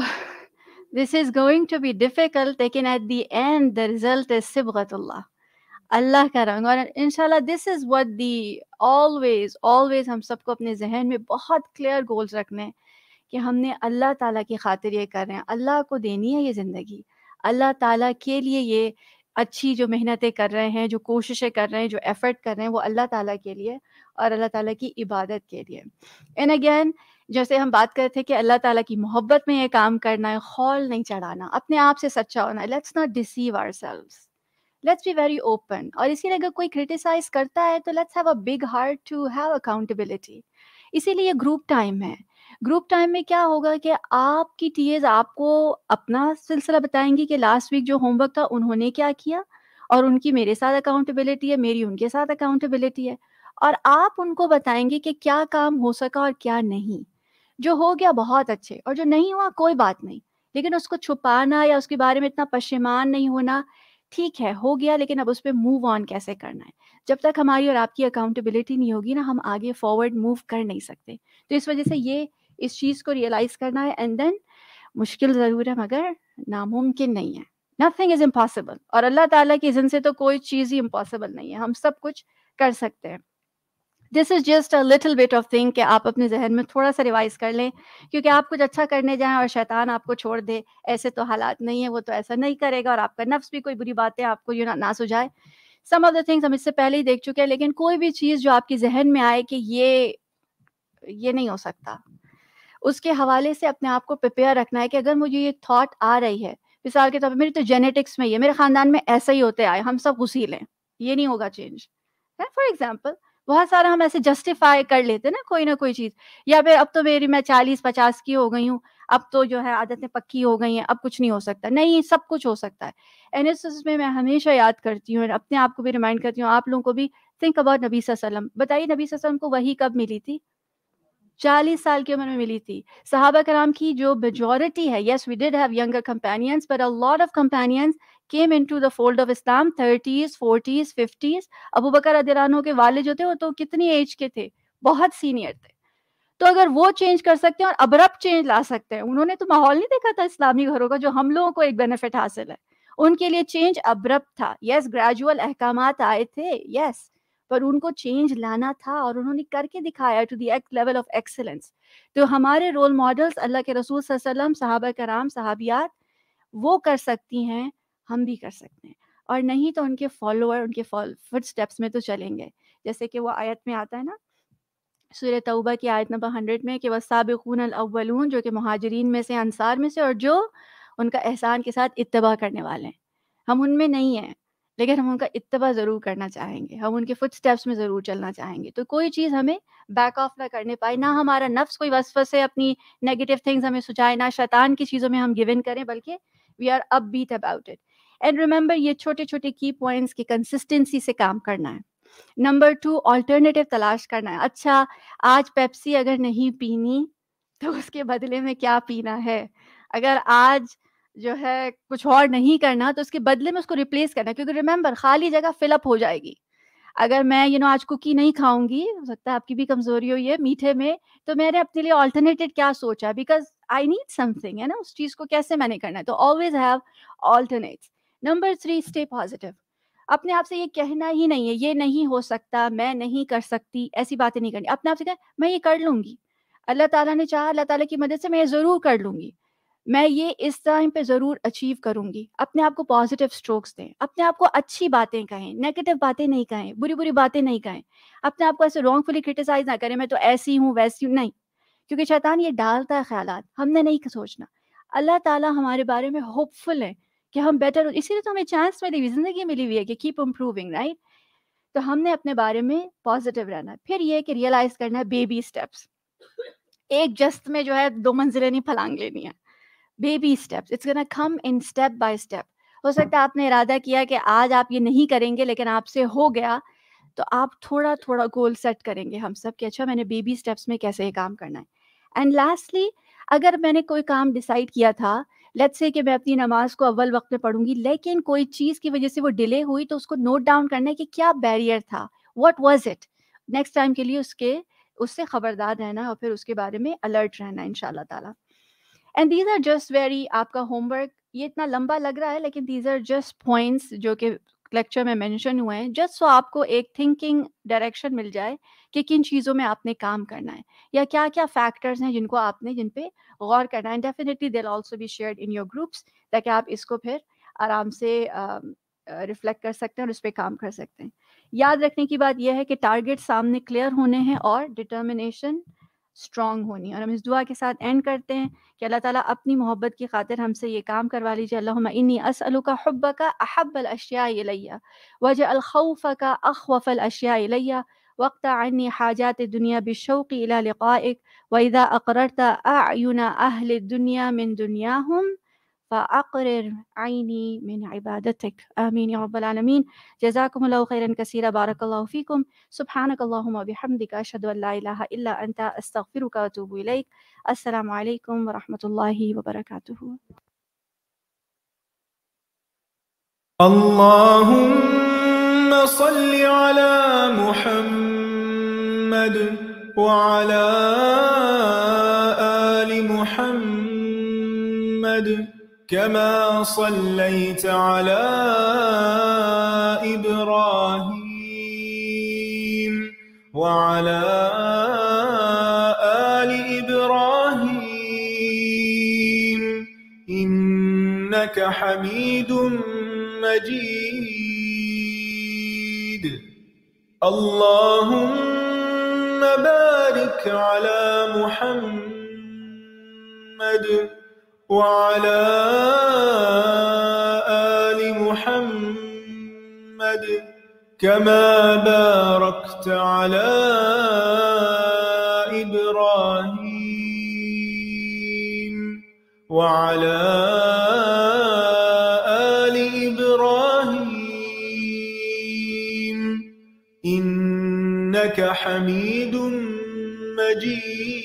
this is going to be difficult, لیکن at the end the result is صبغۃ اللہ، اللہ کا رنگ. اور انشاءاللہ دس از what دی always always ہم سب کو اپنے ذہن میں بہت کلیئر گولز رکھنے ہیں کہ ہم نے اللہ تعالیٰ کی خاطر یہ کر رہے ہیں، اللہ کو دینی ہے یہ زندگی، اللہ تعالیٰ کے لیے یہ اچھی جو محنتیں کر رہے ہیں، جو کوششیں کر رہے ہیں، جو ایفرٹ کر رہے ہیں، وہ اللہ تعالیٰ کے لیے اور اللہ تعالیٰ کی عبادت کے لیے. اینڈ اگین جیسے ہم بات کرتے تھے کہ اللہ تعالیٰ کی محبت میں یہ کام کرنا ہے، خول نہیں چڑھانا، اپنے آپ سے سچا ہونا ہے. Let's not deceive ourselves, let's be very open. اور اسی لیے اگر کوئی کرٹیسائز کرتا ہے تو let's have a big heart to have accountability. اسی لیے گروپ ٹائم ہے. گروپ ٹائم میں کیا ہوگا کہ آپ کی ٹیز آپ کو اپنا سلسلہ بتائیں گی کہ لاسٹ ویک جو ہوم ورک تھا انہوں نے کیا کیا، اور ان کی میرے ساتھ اکاؤنٹیبلٹی ہے، میری ان کے ساتھ اکاؤنٹیبلٹی ہے، اور آپ ان کو بتائیں گے کہ کیا کام ہو سکا اور کیا نہیں. جو ہو گیا بہت اچھے، اور جو نہیں ہوا کوئی بات نہیں، لیکن اس کو چھپانا یا اس کے بارے میں اتنا پشیمان نہیں ہونا. ٹھیک ہے ہو گیا، لیکن اب اس پہ موو آن کیسے کرنا ہے. جب تک ہماری اور آپ کی اکاؤنٹیبلٹی نہیں ہوگی نا، ہم آگے فارورڈ موو کر نہیں سکتے. تو اس وجہ سے یہ اس چیز کو ریئلائز کرنا ہے. اینڈ دین مشکل ضرور ہے مگر ناممکن نہیں ہے. نتھنگ از امپاسبل، اور اللہ تعالیٰ کی اذن سے تو کوئی چیز ہی امپاسبل نہیں ہے، ہم سب کچھ کر سکتے ہیں. This is just a little bit of thing کہ آپ اپنے ذہن میں تھوڑا سا ریوائز کر لیں، کیونکہ آپ کچھ اچھا کرنے جائیں اور شیطان آپ کو چھوڑ دے، ایسے تو حالات نہیں ہیں، وہ تو ایسا نہیں کرے گا، اور آپ کا نفس بھی کوئی بری باتیں آپ کو یوں نہ سجائے. سم آف دا تھنگس ہم اس سے پہلے ہی دیکھ چکے ہیں، لیکن کوئی بھی چیز جو آپ کے ذہن میں آئے کہ یہ یہ نہیں ہو سکتا، اس کے حوالے سے اپنے آپ کو پریپیئر رکھنا ہے کہ اگر مجھے یہ تھاٹ آ رہی ہے، مثال کے طور پہ میری تو جینیٹکس میں یہ، میرے خاندان میں ایسا ہی ہوتے آئے، ہم سب غسیل ہیں، یہ نہیں ہوگا چینج. فار ایگزامپل بہت سارا ہم ایسے جسٹیفائی کر لیتے نا کوئی نہ کوئی چیز، یا پھر اب تو میری میں چالیس پچاس کی ہو گئی ہوں، اب تو جو ہے عادتیں پکی ہو گئی ہیں، اب کچھ نہیں ہو سکتا. نہیں، سب کچھ ہو سکتا ہے. اینڈ اس میں میں ہمیشہ یاد کرتی ہوں، اپنے آپ کو بھی ریمائنڈ کرتی ہوں، آپ لوگوں کو بھی. تھنک اباؤٹ نبی صلی اللہ علیہ وسلم. بتائیے نبی صلی اللہ علیہ وسلم کو وحی کب ملی تھی؟ چالیس سال کی عمر میں ملی تھی. صحابہ کرام کی جو میجورٹی ہے، yes we did have younger companions, but a lot of companions came into the fold of Islam thirties, forties, fifties. ابو بکر رضی اللہ عنہ کے والد جو تھے وہ تو کتنی ایج کے تھے، بہت سینئر تھے. تو اگر وہ چینج کر سکتے ہیں اور ابرپٹ چینج لا سکتے ہیں، انہوں نے تو ماحول نہیں دیکھا تھا اسلامی گھروں کا جو ہم لوگوں کو ایک بینیفٹ حاصل ہے. ان کے لیے چینج ابرپٹ تھا. یس گریجول احکامات آئے تھے، یس، پر ان کو چینج لانا تھا اور انہوں نے کر کے دکھایا to the level of excellence. تو ہمارے رول ماڈلز اللہ کے رسول صلی اللہ علیہ وسلم، صحابہ کرام، صحابیات، وہ کر سکتی ہیں، ہم بھی کر سکتے ہیں. اور نہیں تو ان کے فالوور ان کے فٹ سٹیپس میں تو چلیں گے. جیسے کہ وہ آیت میں آتا ہے نا سورہ توبہ کی آیت نمبر ہنڈریڈ میں کہ والسابقون الاولون، جو کہ مہاجرین میں سے، انصار میں سے، اور جو ان کا احسان کے ساتھ اتباع کرنے والے ہیں. ہم ان میں نہیں ہیں، لیکن ہم ان کا اتباع ضرور کرنا چاہیں گے، ہم ان کے فٹ سٹیپس میں ضرور چلنا چاہیں گے. تو کوئی چیز ہمیں بیک آف نہ کرنے پائے، نہ ہمارا نفس کوئی وسوسے اپنی نیگیٹو تھنگز ہمیں سجائے، نہ شیطان کی چیزوں میں ہم گیو ان کریں، بلکہ we are upbeat about it. And remember یہ چھوٹے چھوٹے کی پوائنٹس کی کنسسٹنسی سے کام کرنا ہے. نمبر ٹو، آلٹرنیٹیو تلاش کرنا ہے. اچھا آج پیپسی اگر نہیں پینی تو اس کے بدلے میں کیا پینا ہے. اگر آج جو ہے کچھ اور نہیں کرنا تو اس کے بدلے میں اس کو ریپلیس کرنا ہے، کیونکہ ریممبر خالی جگہ فل اپ ہو جائے گی. اگر میں یو نو آج کوکی نہیں کھاؤں گی، ہو سکتا ہے آپ کی بھی کمزوری ہو یہ میٹھے میں، تو میں نے اپنے لیے آلٹرنیٹیو کیا سوچا، because I need something, ہے نا، اس چیز کو کیسے میں نے کرنا ہے. تو always have alternates. Number three, stay positive. اپنے آپ سے یہ کہنا ہی نہیں ہے یہ نہیں ہو سکتا، میں نہیں کر سکتی، ایسی باتیں نہیں کرنی. اپنے آپ سے کہیں میں یہ کر لوں گی، اللہ تعالیٰ نے چاہا، اللہ تعالیٰ کی مدد سے میں یہ ضرور کر لوں گی. میں یہ اس ٹائم پہ ضرور اچیو کروں گی. اپنے آپ کو پازیٹیو اسٹروکس دیں, اپنے آپ کو اچھی باتیں کہیں, نیگیٹو باتیں نہیں کہیں, بری بری باتیں نہیں کہیں, اپنے آپ کو ایسے رانگ فلی کرٹیسائز نہ کریں میں تو ایسی ہوں ویسی ہوں, نہیں, کیونکہ شیطان یہ ڈالتا ہے خیالات, ہم نے نہیں سوچنا. اللہ تعالیٰ ہمارے بارے میں ہوپ فل ہے کہ ہم بیٹر, اسی لیے تو ہمیں چانس ملی ہوئی, زندگی ملی ہوئی ہے کہ کیپ امپروونگ, رائٹ. تو ہم نے اپنے بارے میں پازیٹیو رہنا ہے. پھر یہ کہ ریئلائز کرنا ہے بیبی اسٹیپس, ایک جست میں جو ہے دو منزلیں نہیں پھلانگ لینی ہے. Baby steps, it's gonna come in step by step. ہو سکتا ہے آپ نے ارادہ کیا کہ آج آپ یہ نہیں کریں گے, لیکن آپ سے ہو گیا, تو آپ تھوڑا تھوڑا گول سیٹ کریں گے ہم سب کہ اچھا میں نے بیبی اسٹیپس میں کیسے یہ کام کرنا ہے. اینڈ لاسٹلی, اگر میں نے کوئی کام ڈیسائیڈ کیا تھا, لیٹس سے کہ میں اپنی نماز کو اول وقت میں پڑھوں گی, لیکن کوئی چیز کی وجہ سے وہ ڈیلے ہوئی, تو اس کو نوٹ ڈاؤن کرنا ہے کہ کیا بیریئر تھا, what was it. Next time کے لیے اس کے اس سے خبردار رہنا اور پھر اس کے بارے میں الرٹ رہنا ان شاء اللہ تعالیٰ. And these are just very, آپ کا ہوم ورک یہ اتنا لمبا لگ رہا ہے, لیکن دیز آر جسٹ پوائنٹس جو کہ لیکچر میں مینشن ہوئے ہیں, جسٹ سو آپ کو ایک تھنکنگ ڈائریکشن مل جائے کہ کن چیزوں میں آپ نے کام کرنا ہے, یا کیا کیا فیکٹرز ہیں جن کو آپ نے جن پہ غور کرنا ہے. Definitely they will also be shared in your groups, تاکہ آپ اس کو پھر آرام سے ریفلیکٹ کر سکتے ہیں اور اس پہ کام کر سکتے ہیں. یاد رکھنے کی بات یہ ہے کہ ٹارگیٹ سامنے کلیئر ہونے ہیں اور ڈٹرمنیشن اسٹرانگ ہونی. اور ہم اس دعا کے ساتھ اینڈ کرتے ہیں کہ اللہ تعالیٰ اپنی محبت کی خاطر ہم سے یہ کام کروا لیجیے. اللہم انی اسألک حبک احب الاشیاء الی واجعل خوفک اخوف الاشیاء الی واقطع عنی حاجات الدنیا بالشوق الی لقائک واذا اقررت اعین اہل الدنیا من دنیاہم فاقرر عینی من عبادتک. آمین یا رب العالمین. جزاکم اللہ خیرا کثیرا, بارک اللہ فیکم. سبحانک اللہم وبحمدک, اشہد ان لا الہ الا انت, استغفرک واتوب الیک. السلام علیکم ورحمۃ اللہ وبرکاتہ. اللهم صل على محمد وعلى آل محمد كما صليت على إبراهيم وعلى آل إبراهيم إنك حميد مجيد. اللهم بارك على محمد وعلى آل محمد كما باركت على إبراهيم وعلى آل إبراهيم إنك حميد مجيد.